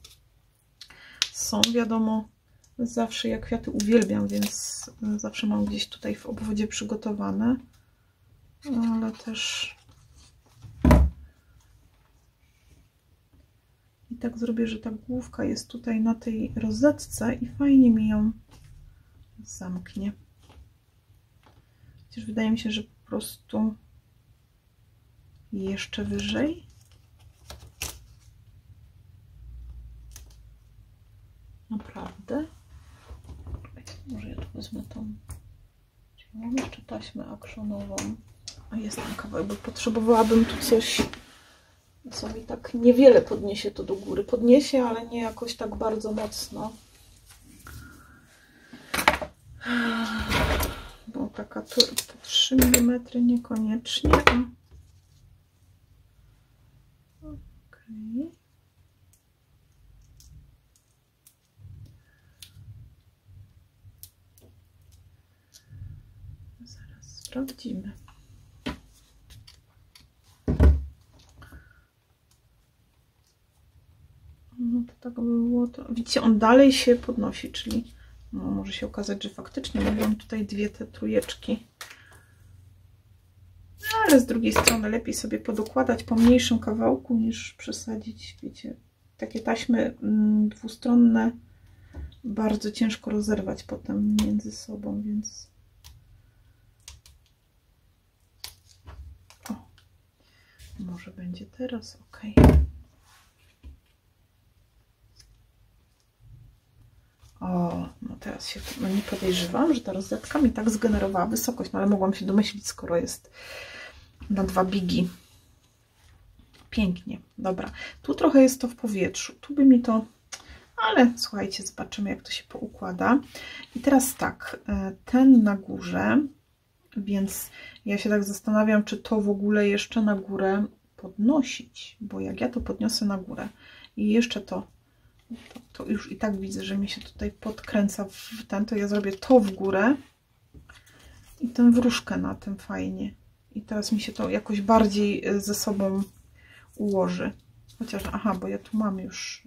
Są, wiadomo, zawsze ja kwiaty uwielbiam, więc zawsze mam gdzieś tutaj w obwodzie przygotowane, ale też i tak zrobię, że ta główka jest tutaj na tej rozetce i fajnie mi ją zamknie. Chociaż wydaje mi się, że po prostu jeszcze wyżej. Naprawdę? Może ja tu wezmę tą... Mam jeszcze taśmę akrzonową. A jest ten kawałek, bo potrzebowałabym tu coś, co mi tak niewiele podniesie to do góry. Podniesie, ale nie jakoś tak bardzo mocno. Bo taka to 3 mm niekoniecznie. Okay. Zaraz sprawdzimy. No to tak by było to. Widzicie, on dalej się podnosi, czyli no, może się okazać, że faktycznie mogłam tutaj dwie te trójeczki. Ale z drugiej strony lepiej sobie podokładać po mniejszym kawałku niż przesadzić, wiecie, takie taśmy dwustronne bardzo ciężko rozerwać potem między sobą, więc o, może będzie teraz ok. O, no teraz się no nie podejrzewam, że ta rozetka mi tak zgenerowała wysokość, no ale mogłam się domyślić, skoro jest na 2 bigi. Pięknie, dobra. Tu trochę jest to w powietrzu, tu by mi to... Ale słuchajcie, zobaczymy, jak to się poukłada. I teraz tak, ten na górze, więc ja się tak zastanawiam, czy to w ogóle jeszcze na górę podnosić, bo jak ja to podniosę na górę i jeszcze to już i tak widzę, że mi się tutaj podkręca w ten, to ja zrobię to w górę i tę wróżkę na tym fajnie. I teraz mi się to jakoś bardziej ze sobą ułoży. Chociaż, aha, bo ja tu mam już...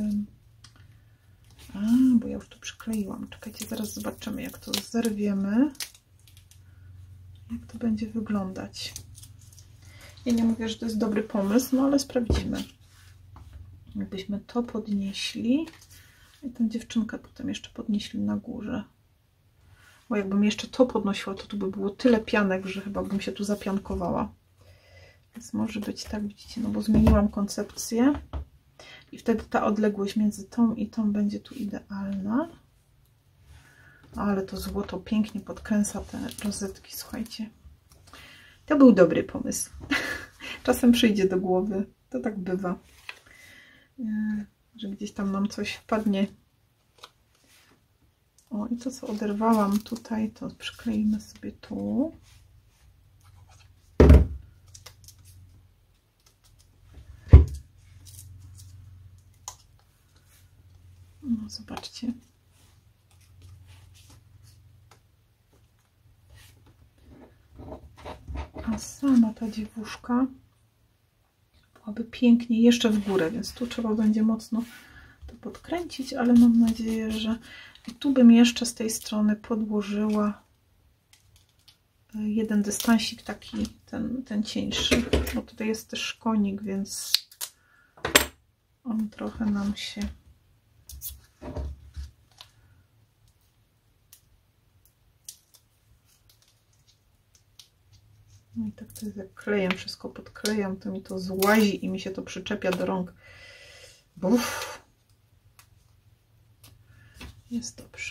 bo ja już tu przykleiłam. Czekajcie, zaraz zobaczymy, jak to zerwiemy. Jak to będzie wyglądać. Ja nie mówię, że to jest dobry pomysł, no ale sprawdzimy. Jakbyśmy to podnieśli i tę dziewczynkę potem jeszcze podnieśli na górze. Bo jakbym jeszcze to podnosiła, to tu by było tyle pianek, że chyba bym się tu zapiankowała. Więc może być tak, widzicie, no bo zmieniłam koncepcję. I wtedy ta odległość między tą i tą będzie tu idealna. Ale to złoto pięknie podkręca te rozetki, słuchajcie. To był dobry pomysł. Czasem przyjdzie do głowy. To tak bywa. Że gdzieś tam nam coś wpadnie. O, i to, co oderwałam tutaj, to przykleimy sobie tu. No, zobaczcie. A sama ta dziewuszka byłaby pięknie jeszcze w górę, więc tu trzeba będzie mocno to podkręcić, ale mam nadzieję, że i tu bym jeszcze z tej strony podłożyła jeden dystansik taki, ten cieńszy, bo tutaj jest też konik, więc on trochę nam się no i tak to jest, jak klejem wszystko podklejam, to mi to złazi i mi się to przyczepia do rąk. Uff. Jest dobrze.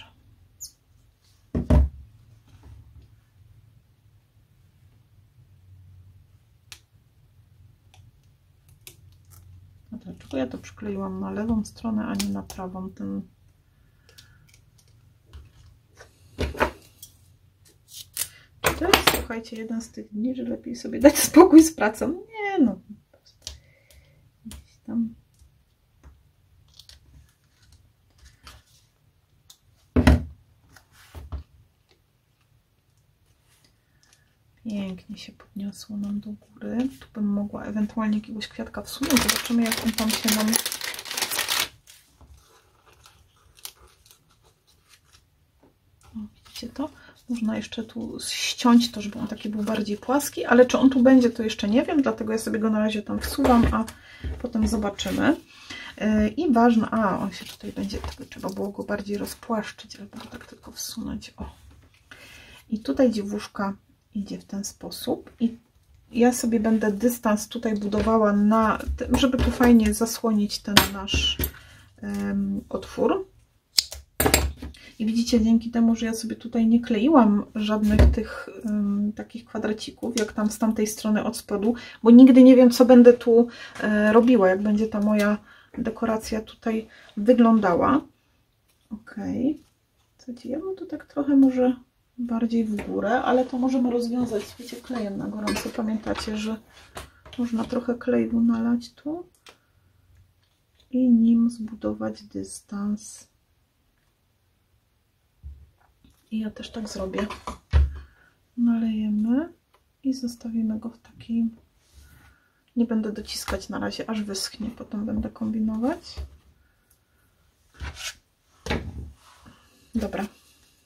A dlaczego ja to przykleiłam na lewą stronę, a nie na prawą? To jest, słuchajcie, jeden z tych dni, że lepiej sobie dać spokój z pracą. Nie no. Gdzieś tam. Pięknie się podniosło nam do góry. Tu bym mogła ewentualnie jakiegoś kwiatka wsunąć. Zobaczymy, jak on tam się nam... O, widzicie to? Można jeszcze tu ściąć to, żeby on taki był bardziej płaski, ale czy on tu będzie, to jeszcze nie wiem, dlatego ja sobie go na razie tam wsuwam, a potem zobaczymy. I ważne, on się tutaj będzie, tego trzeba było go bardziej rozpłaszczyć, albo go tak tylko wsunąć. O. I tutaj dziewuszka idzie w ten sposób i ja sobie będę dystans tutaj budowała, żeby tu fajnie zasłonić ten nasz otwór. I widzicie, dzięki temu, że ja sobie tutaj nie kleiłam żadnych tych takich kwadracików, jak tam z tamtej strony od spodu, bo nigdy nie wiem, co będę tu robiła, jak będzie ta moja dekoracja tutaj wyglądała. Ok. Słuchajcie, ja bym to tak trochę może bardziej w górę, ale to możemy rozwiązać, wiecie, klejem na gorąco. Pamiętacie, że można trochę kleju nalać tu i nim zbudować dystans. I ja też tak zrobię. Nalejemy i zostawimy go w takim... Nie będę dociskać na razie, aż wyschnie. Potem będę kombinować. Dobra.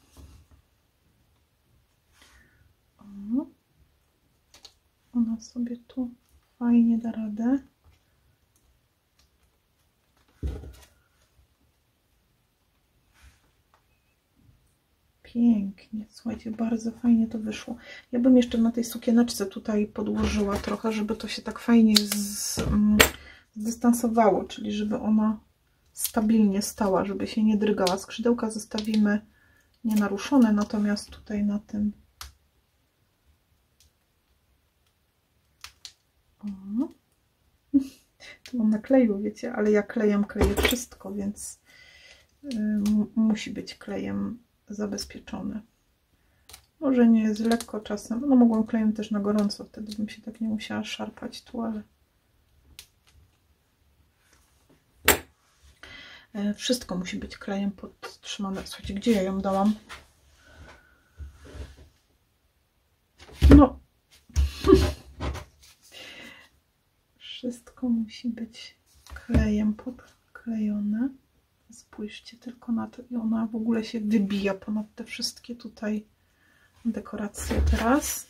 Ona sobie tu fajnie da radę. Pięknie, słuchajcie, bardzo fajnie to wyszło. Ja bym jeszcze na tej sukieneczce tutaj podłożyła trochę, żeby to się tak fajnie zdystansowało, czyli żeby ona stabilnie stała, żeby się nie drgała. Skrzydełka zostawimy nienaruszone, natomiast tutaj na tym tu mam na kleju, wiecie, ale ja kleję wszystko, więc musi być klejem zabezpieczone. Może nie jest lekko czasem, no mogłam klejem też na gorąco, wtedy bym się tak nie musiała szarpać tu, ale wszystko musi być klejem podtrzymane. Słuchajcie, gdzie ja ją dałam? No. Wszystko musi być klejem podklejone. Spójrzcie tylko na to i ona w ogóle się wybija ponad te wszystkie tutaj dekoracje teraz.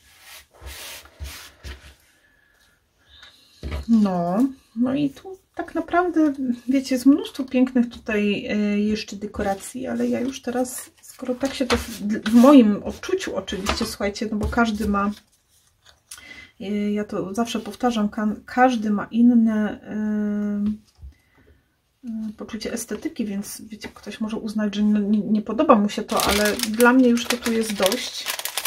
No i tu tak naprawdę, wiecie, jest mnóstwo pięknych tutaj jeszcze dekoracji, ale ja już teraz, skoro tak się to w moim odczuciu oczywiście, słuchajcie, no bo każdy ma, ja to zawsze powtarzam, każdy ma inne poczucie estetyki, więc wiecie, ktoś może uznać, że nie podoba mu się to, ale dla mnie już to tu jest dość.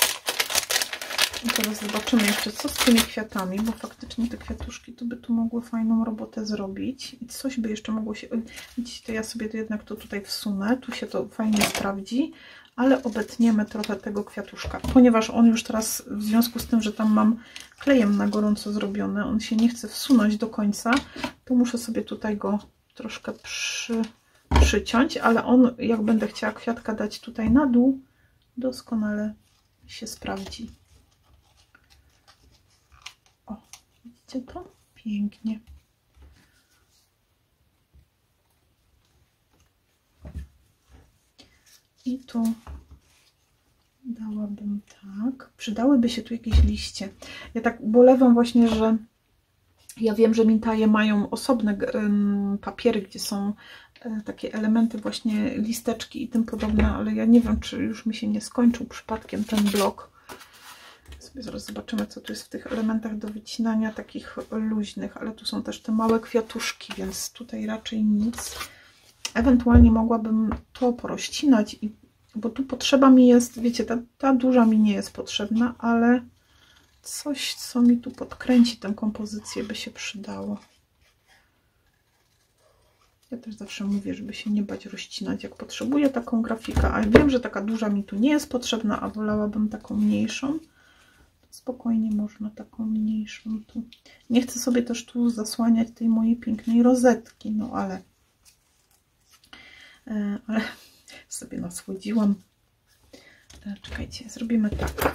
I teraz zobaczymy jeszcze, co z tymi kwiatami, bo faktycznie te kwiatuszki to by tu mogły fajną robotę zrobić i coś by jeszcze mogło się... Widzicie, to ja sobie to jednak to tutaj wsunę, tu się to fajnie sprawdzi, ale obetniemy trochę tego kwiatuszka, ponieważ on już teraz, w związku z tym, że tam mam klejem na gorąco zrobione, on się nie chce wsunąć do końca, to muszę sobie tutaj go troszkę przyciąć, ale on, jak będę chciała kwiatka dać tutaj na dół, doskonale się sprawdzi. O, widzicie to? Pięknie. I tu dałabym tak. Przydałyby się tu jakieś liście. Ja tak ubolewam właśnie, że ja wiem, że mintaje mają osobne papiery, gdzie są takie elementy, właśnie listeczki i tym podobne, ale ja nie wiem, czy już mi się nie skończył przypadkiem ten blok. Sobie zaraz zobaczymy, co tu jest w tych elementach do wycinania takich luźnych, ale tu są też te małe kwiatuszki, więc tutaj raczej nic. Ewentualnie mogłabym to porozcinać, bo tu potrzeba mi jest, wiecie, ta duża mi nie jest potrzebna, ale coś, co mi tu podkręci tę kompozycję, by się przydało. Ja też zawsze mówię, żeby się nie bać rozcinać, jak potrzebuję taką grafikę, ale wiem, że taka duża mi tu nie jest potrzebna, a wolałabym taką mniejszą. Spokojnie można taką mniejszą tu. Nie chcę sobie też tu zasłaniać tej mojej pięknej rozetki, no ale sobie nasłodziłam. Czekajcie, zrobimy tak.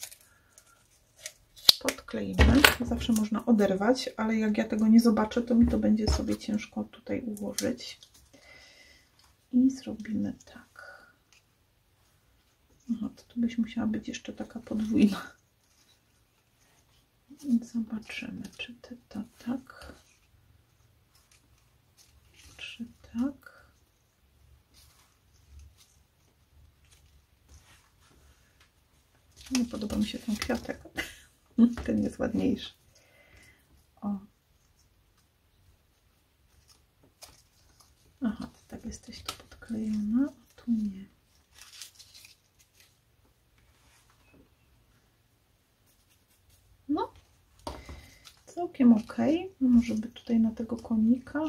Podkleimy. Zawsze można oderwać, ale jak ja tego nie zobaczę, to mi to będzie sobie ciężko tutaj ułożyć. I zrobimy tak. Aha, to tu byś musiała być jeszcze taka podwójna. Więc zobaczymy, czy to tak, czy tak. Nie podoba mi się ten kwiatek. Ten jest ładniejszy. O. Aha, tak jesteś tu podklejona, a tu nie. No, całkiem ok. No może by tutaj na tego konika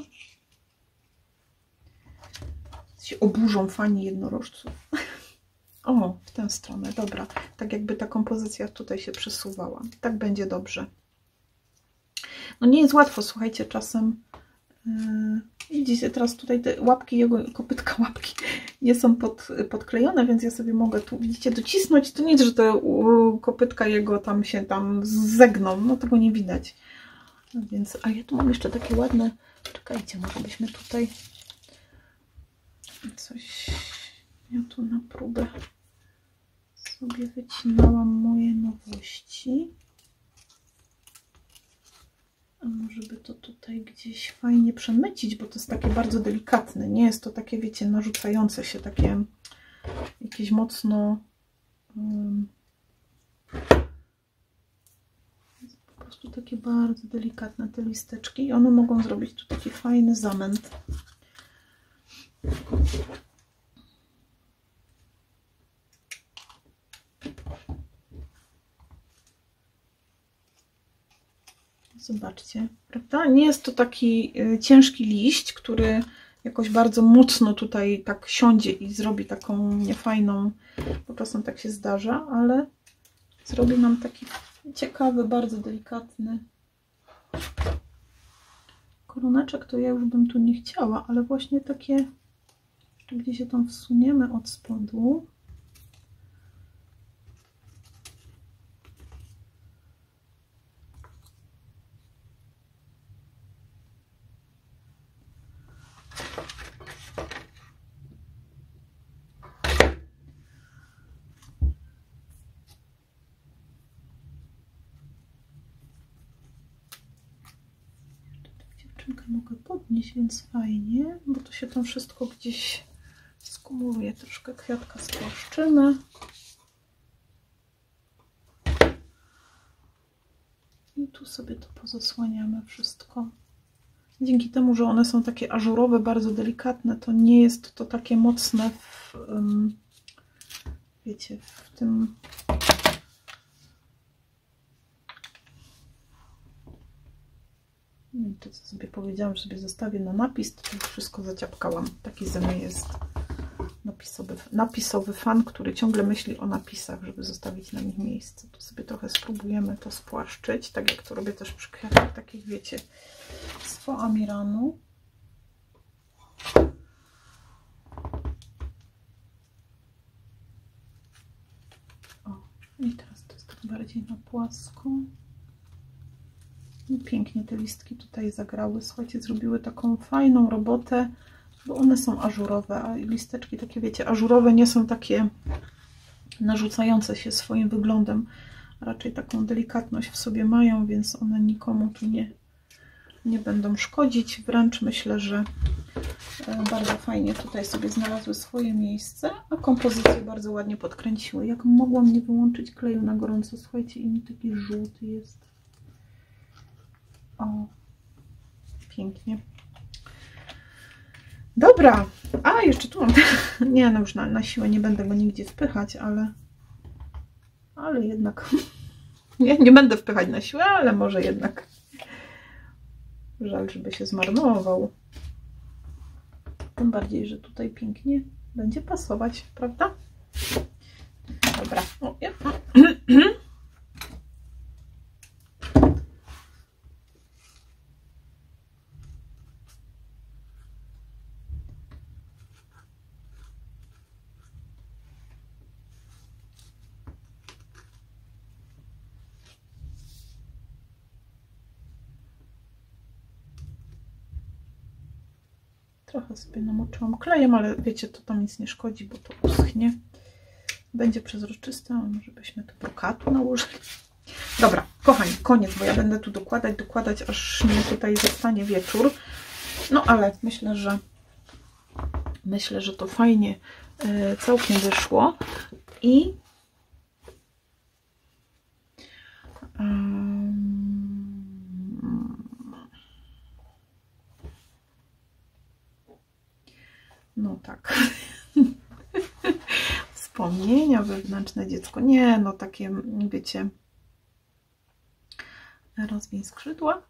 się oburzą fani jednorożców. O, w tę stronę, dobra. Tak jakby ta kompozycja tutaj się przesuwała. Tak będzie dobrze. No nie jest łatwo, słuchajcie, czasem. Widzicie, teraz tutaj te łapki, jego kopytka łapki nie są podklejone, więc ja sobie mogę tu, widzicie, docisnąć. To nic, że te kopytka jego tam się zegną, no tego nie widać. No więc, a ja tu mam jeszcze takie ładne, czekajcie, może byśmy tutaj coś, ja tu na próbę sobie wycinałam moje nowości. A może by to tutaj gdzieś fajnie przemycić, bo to jest takie bardzo delikatne. Nie jest to takie, wiecie, narzucające się, takie jakieś mocno po prostu takie bardzo delikatne te listeczki i one mogą zrobić tu taki fajny zamęt. Zobaczcie, prawda? Nie jest to taki ciężki liść, który jakoś bardzo mocno tutaj tak siądzie i zrobi taką niefajną, bo czasem tak się zdarza, ale zrobi nam taki ciekawy, bardzo delikatny koroneczek. To ja już bym tu nie chciała, ale właśnie takie, gdzie się tam wsuniemy od spodu. Mogę podnieść, więc fajnie, bo to się tam wszystko gdzieś skumuluje. Troszkę kwiatka spłaszczymy. I tu sobie to pozasłaniamy wszystko. Dzięki temu, że one są takie ażurowe, bardzo delikatne, to nie jest to takie mocne wiecie, w tym... To, co sobie powiedziałam, że sobie zostawię na napis, to już wszystko zaciapkałam. Taki ze mnie jest napisowy fan, który ciągle myśli o napisach, żeby zostawić na nich miejsce. Tu sobie trochę spróbujemy to spłaszczyć, tak jak to robię też przy kwiatach takich, wiecie, z foamiranu. bardziej na płasko. I pięknie te listki tutaj zagrały. Słuchajcie, zrobiły taką fajną robotę, bo one są ażurowe, a listeczki takie, wiecie, ażurowe nie są takie narzucające się swoim wyglądem. Raczej taką delikatność w sobie mają, więc one nikomu tu nie będą szkodzić. Wręcz myślę, że bardzo fajnie tutaj sobie znalazły swoje miejsce, a kompozycję bardzo ładnie podkręciły. Jak mogłam nie wyłączyć kleju na gorąco? Słuchajcie, i mi taki żółty jest. O, pięknie. Dobra, a jeszcze tu mam, nie no już na siłę nie będę go nigdzie wpychać, ale jednak, ja nie będę wpychać na siłę, ale może jednak, żal, żeby się zmarnował. Tym bardziej, że tutaj pięknie będzie pasować, prawda? Dobra. O, ja. Trochę sobie namoczyłam klejem, ale wiecie, to tam nic nie szkodzi, bo to uschnie. Będzie przezroczyste, a może byśmy tu brokatu nałożyli. Dobra, kochani, koniec, bo ja będę tu dokładać, aż mi tutaj zostanie wieczór. No ale myślę, że to fajnie całkiem wyszło. I no tak. Wspomnienia wewnętrzne dziecko. Nie, no takie, wiecie, rozwiń skrzydła.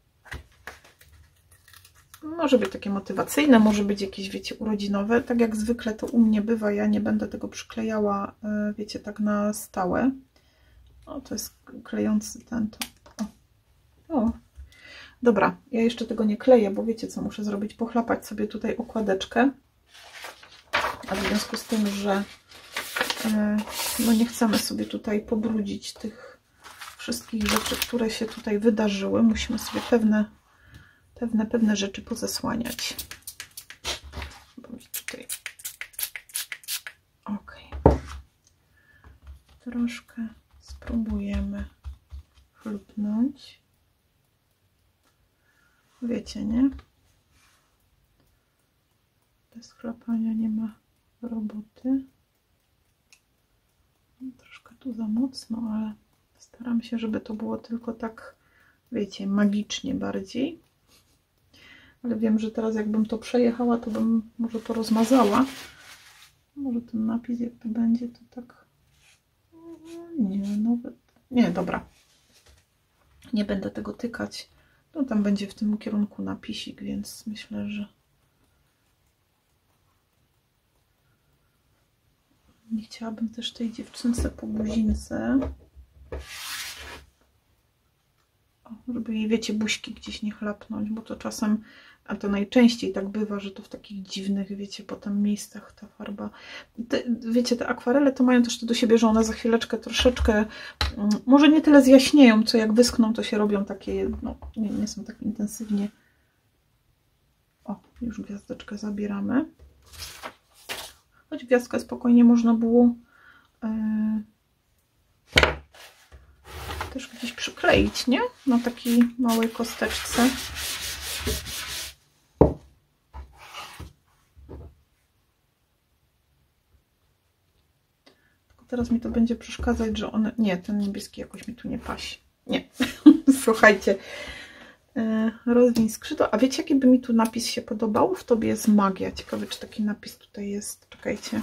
Może być takie motywacyjne, może być jakieś, wiecie, urodzinowe. Tak jak zwykle to u mnie bywa, ja nie będę tego przyklejała, wiecie, tak na stałe. O, to jest klejący ten. O. Dobra, ja jeszcze tego nie kleję, bo wiecie, co muszę zrobić? Pochlapać sobie tutaj okładeczkę. A w związku z tym, że no nie chcemy sobie tutaj pobrudzić tych wszystkich rzeczy, które się tutaj wydarzyły. Musimy sobie pewne rzeczy pozasłaniać. Tutaj. Ok. Troszkę spróbujemy chlupnąć. Wiecie, nie? Bez chlapania nie ma roboty. Troszkę tu za mocno, ale staram się, żeby to było tylko tak, wiecie, magicznie bardziej. Ale wiem, że teraz jakbym to przejechała, to bym może to rozmazała. Może ten napis, jak to będzie, to tak... Nie, nawet... Nie, dobra. Nie będę tego tykać. No tam będzie w tym kierunku napisik, więc myślę, że... Nie chciałabym też tej dziewczynce po buzince. O, żeby jej, wiecie, buźki gdzieś nie chlapnąć, bo to czasem, a to najczęściej tak bywa, że to w takich dziwnych, wiecie, potem miejscach ta farba... wiecie, te akwarele to mają też to do siebie, że one za chwileczkę troszeczkę, może nie tyle zjaśnieją, co jak wyschną, to się robią takie, no, nie są tak intensywnie. O, już gwiazdeczkę zabieramy. Choć gwiazdkę spokojnie można było też gdzieś przykleić, nie? Na takiej małej kosteczce. Tylko teraz mi to będzie przeszkadzać, że one... Nie, ten niebieski jakoś mi tu nie pasi. Nie. Słuchajcie. Rozwiń skrzydła. A wiecie, jaki by mi tu napis się podobał? W tobie jest magia. Ciekawe, czy taki napis tutaj jest. Czekajcie.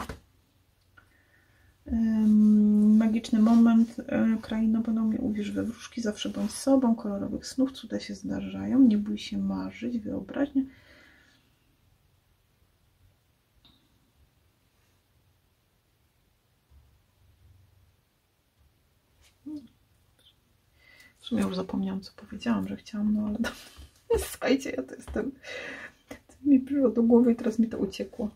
Magiczny moment. Kraina ponownie uwierz we wróżki. Zawsze bądź sobą. Kolorowych snów. Cuda się zdarzają. Nie bój się marzyć. Wyobraźnia. W sumie już zapomniałam, co powiedziałam, że chciałam, no ale... Słuchajcie, ja to jestem... To mi przyszło do głowy i teraz mi to uciekło.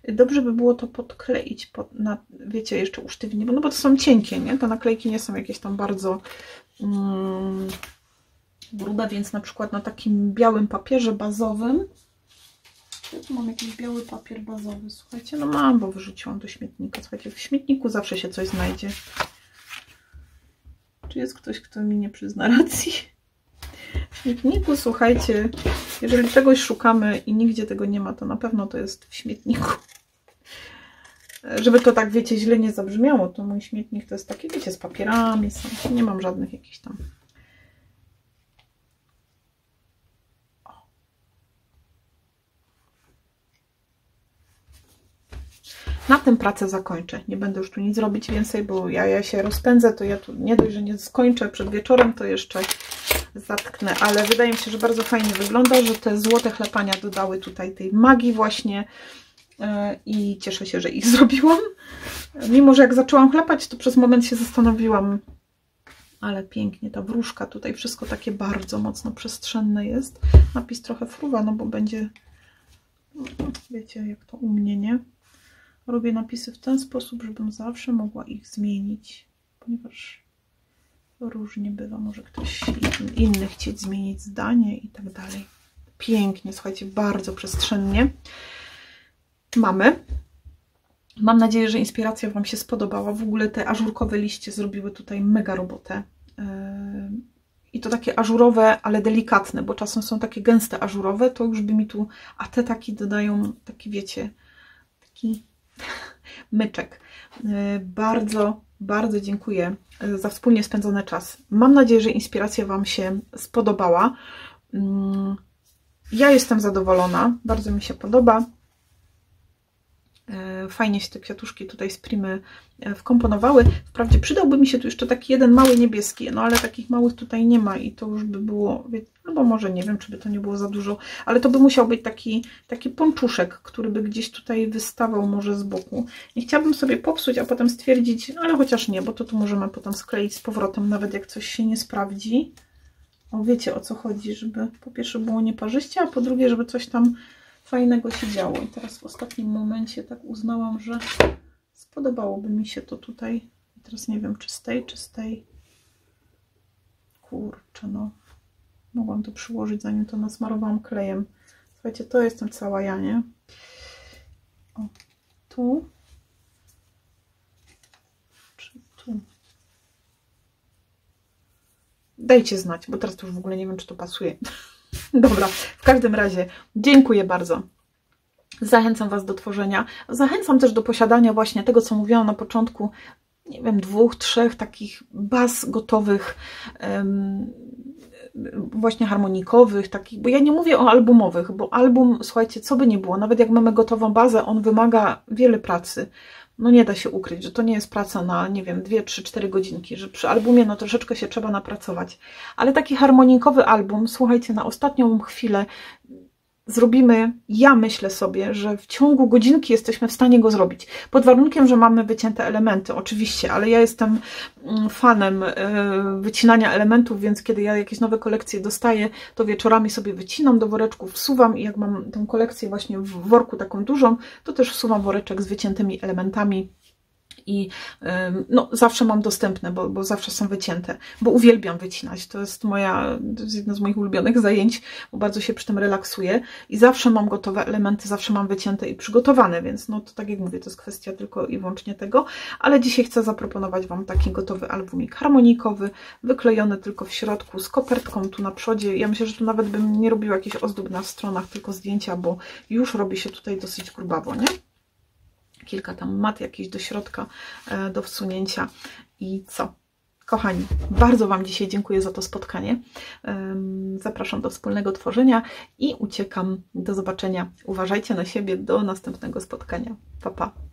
Dobrze by było to podkleić, wiecie, jeszcze usztywnić, no bo to są cienkie, nie? Te naklejki nie są jakieś tam bardzo grube, więc na przykład na takim białym papierze bazowym, tu mam jakiś biały papier bazowy, słuchajcie, no mam, bo wyrzuciłam do śmietnika, słuchajcie, w śmietniku zawsze się coś znajdzie. Czy jest ktoś, kto mi nie przyzna racji? W śmietniku, słuchajcie, jeżeli czegoś szukamy i nigdzie tego nie ma, to na pewno to jest w śmietniku. Żeby to tak, wiecie, źle nie zabrzmiało, to mój śmietnik to jest taki, wiecie, z papierami, nie mam żadnych jakichś tam. Na tym pracę zakończę. Nie będę już tu nic robić więcej, bo ja się rozpędzę, to ja tu nie dość, że nie skończę przed wieczorem, to jeszcze zatknę. Ale wydaje mi się, że bardzo fajnie wygląda, że te złote chlepania dodały tutaj tej magii właśnie i cieszę się, że ich zrobiłam. Mimo że jak zaczęłam chlepać, to przez moment się zastanowiłam, ale pięknie ta wróżka tutaj, wszystko takie bardzo mocno przestrzenne jest. Napis trochę fruwa, no bo będzie, wiecie, jak to u mnie, nie? Robię napisy w ten sposób, żebym zawsze mogła ich zmienić, ponieważ różnie bywa. Może ktoś inny chcieć zmienić zdanie i tak dalej. Pięknie, słuchajcie, bardzo przestrzennie. Mamy. Mam nadzieję, że inspiracja Wam się spodobała. W ogóle te ażurkowe liście zrobiły tutaj mega robotę. I to takie ażurowe, ale delikatne, bo czasem są takie gęste ażurowe, to już by mi tu, a te taki dodają, taki wiecie, taki myczek. Bardzo, bardzo dziękuję za wspólnie spędzony czas. Mam nadzieję, że inspiracja Wam się spodobała. Ja jestem zadowolona, bardzo mi się podoba. Fajnie się te kwiatuszki tutaj z Primy wkomponowały. Wprawdzie przydałby mi się tu jeszcze taki jeden mały niebieski, no ale takich małych tutaj nie ma i to już by było, no bo może nie wiem, czy by to nie było za dużo, ale to by musiał być taki ponczuszek, który by gdzieś tutaj wystawał może z boku. Nie chciałabym sobie popsuć, a potem stwierdzić, no ale chociaż nie, bo to tu możemy potem skleić z powrotem, nawet jak coś się nie sprawdzi. O, wiecie, o co chodzi, żeby po pierwsze było nieparzyście, a po drugie, żeby coś tam fajnego się działo. I teraz w ostatnim momencie tak uznałam, że spodobałoby mi się to tutaj. I teraz nie wiem, czy z tej. Kurczę, no. Mogłam to przyłożyć, zanim to nasmarowałam klejem. Słuchajcie, to jestem cała ja, nie? O, tu. Czy tu? Dajcie znać, bo teraz to już w ogóle nie wiem, czy to pasuje. Dobra, w każdym razie dziękuję bardzo. Zachęcam Was do tworzenia. Zachęcam też do posiadania właśnie tego, co mówiłam na początku, nie wiem, 2, 3 takich baz gotowych, właśnie harmonikowych, takich, bo ja nie mówię o albumowych, bo album, słuchajcie, co by nie było, nawet jak mamy gotową bazę, on wymaga wiele pracy. No nie da się ukryć, że to nie jest praca na, nie wiem, 2, 3, 4 godzinki, że przy albumie no troszeczkę się trzeba napracować. Ale taki harmonikowy album, słuchajcie, na ostatnią chwilę zrobimy, ja myślę sobie, że w ciągu godzinki jesteśmy w stanie go zrobić. Pod warunkiem, że mamy wycięte elementy, oczywiście, ale ja jestem fanem wycinania elementów, więc kiedy ja jakieś nowe kolekcje dostaję, to wieczorami sobie wycinam do woreczków, wsuwam i jak mam tą kolekcję właśnie w worku taką dużą, to też wsuwam woreczek z wyciętymi elementami. I no, zawsze mam dostępne, bo zawsze są wycięte, bo uwielbiam wycinać, to jest jedno z moich ulubionych zajęć, bo bardzo się przy tym relaksuję i zawsze mam gotowe elementy, zawsze mam wycięte i przygotowane, więc no to tak jak mówię, to jest kwestia tylko i wyłącznie tego, ale dzisiaj chcę zaproponować Wam taki gotowy albumik harmonikowy, wyklejony tylko w środku, z kopertką tu na przodzie. Ja myślę, że tu nawet bym nie robiła jakichś ozdób na stronach, tylko zdjęcia, bo już robi się tutaj dosyć grubawo, nie? Kilka tam mat jakieś do środka do wsunięcia i co? Kochani, bardzo Wam dzisiaj dziękuję za to spotkanie. Zapraszam do wspólnego tworzenia i uciekam. Do zobaczenia. Uważajcie na siebie. Do następnego spotkania. Pa, pa.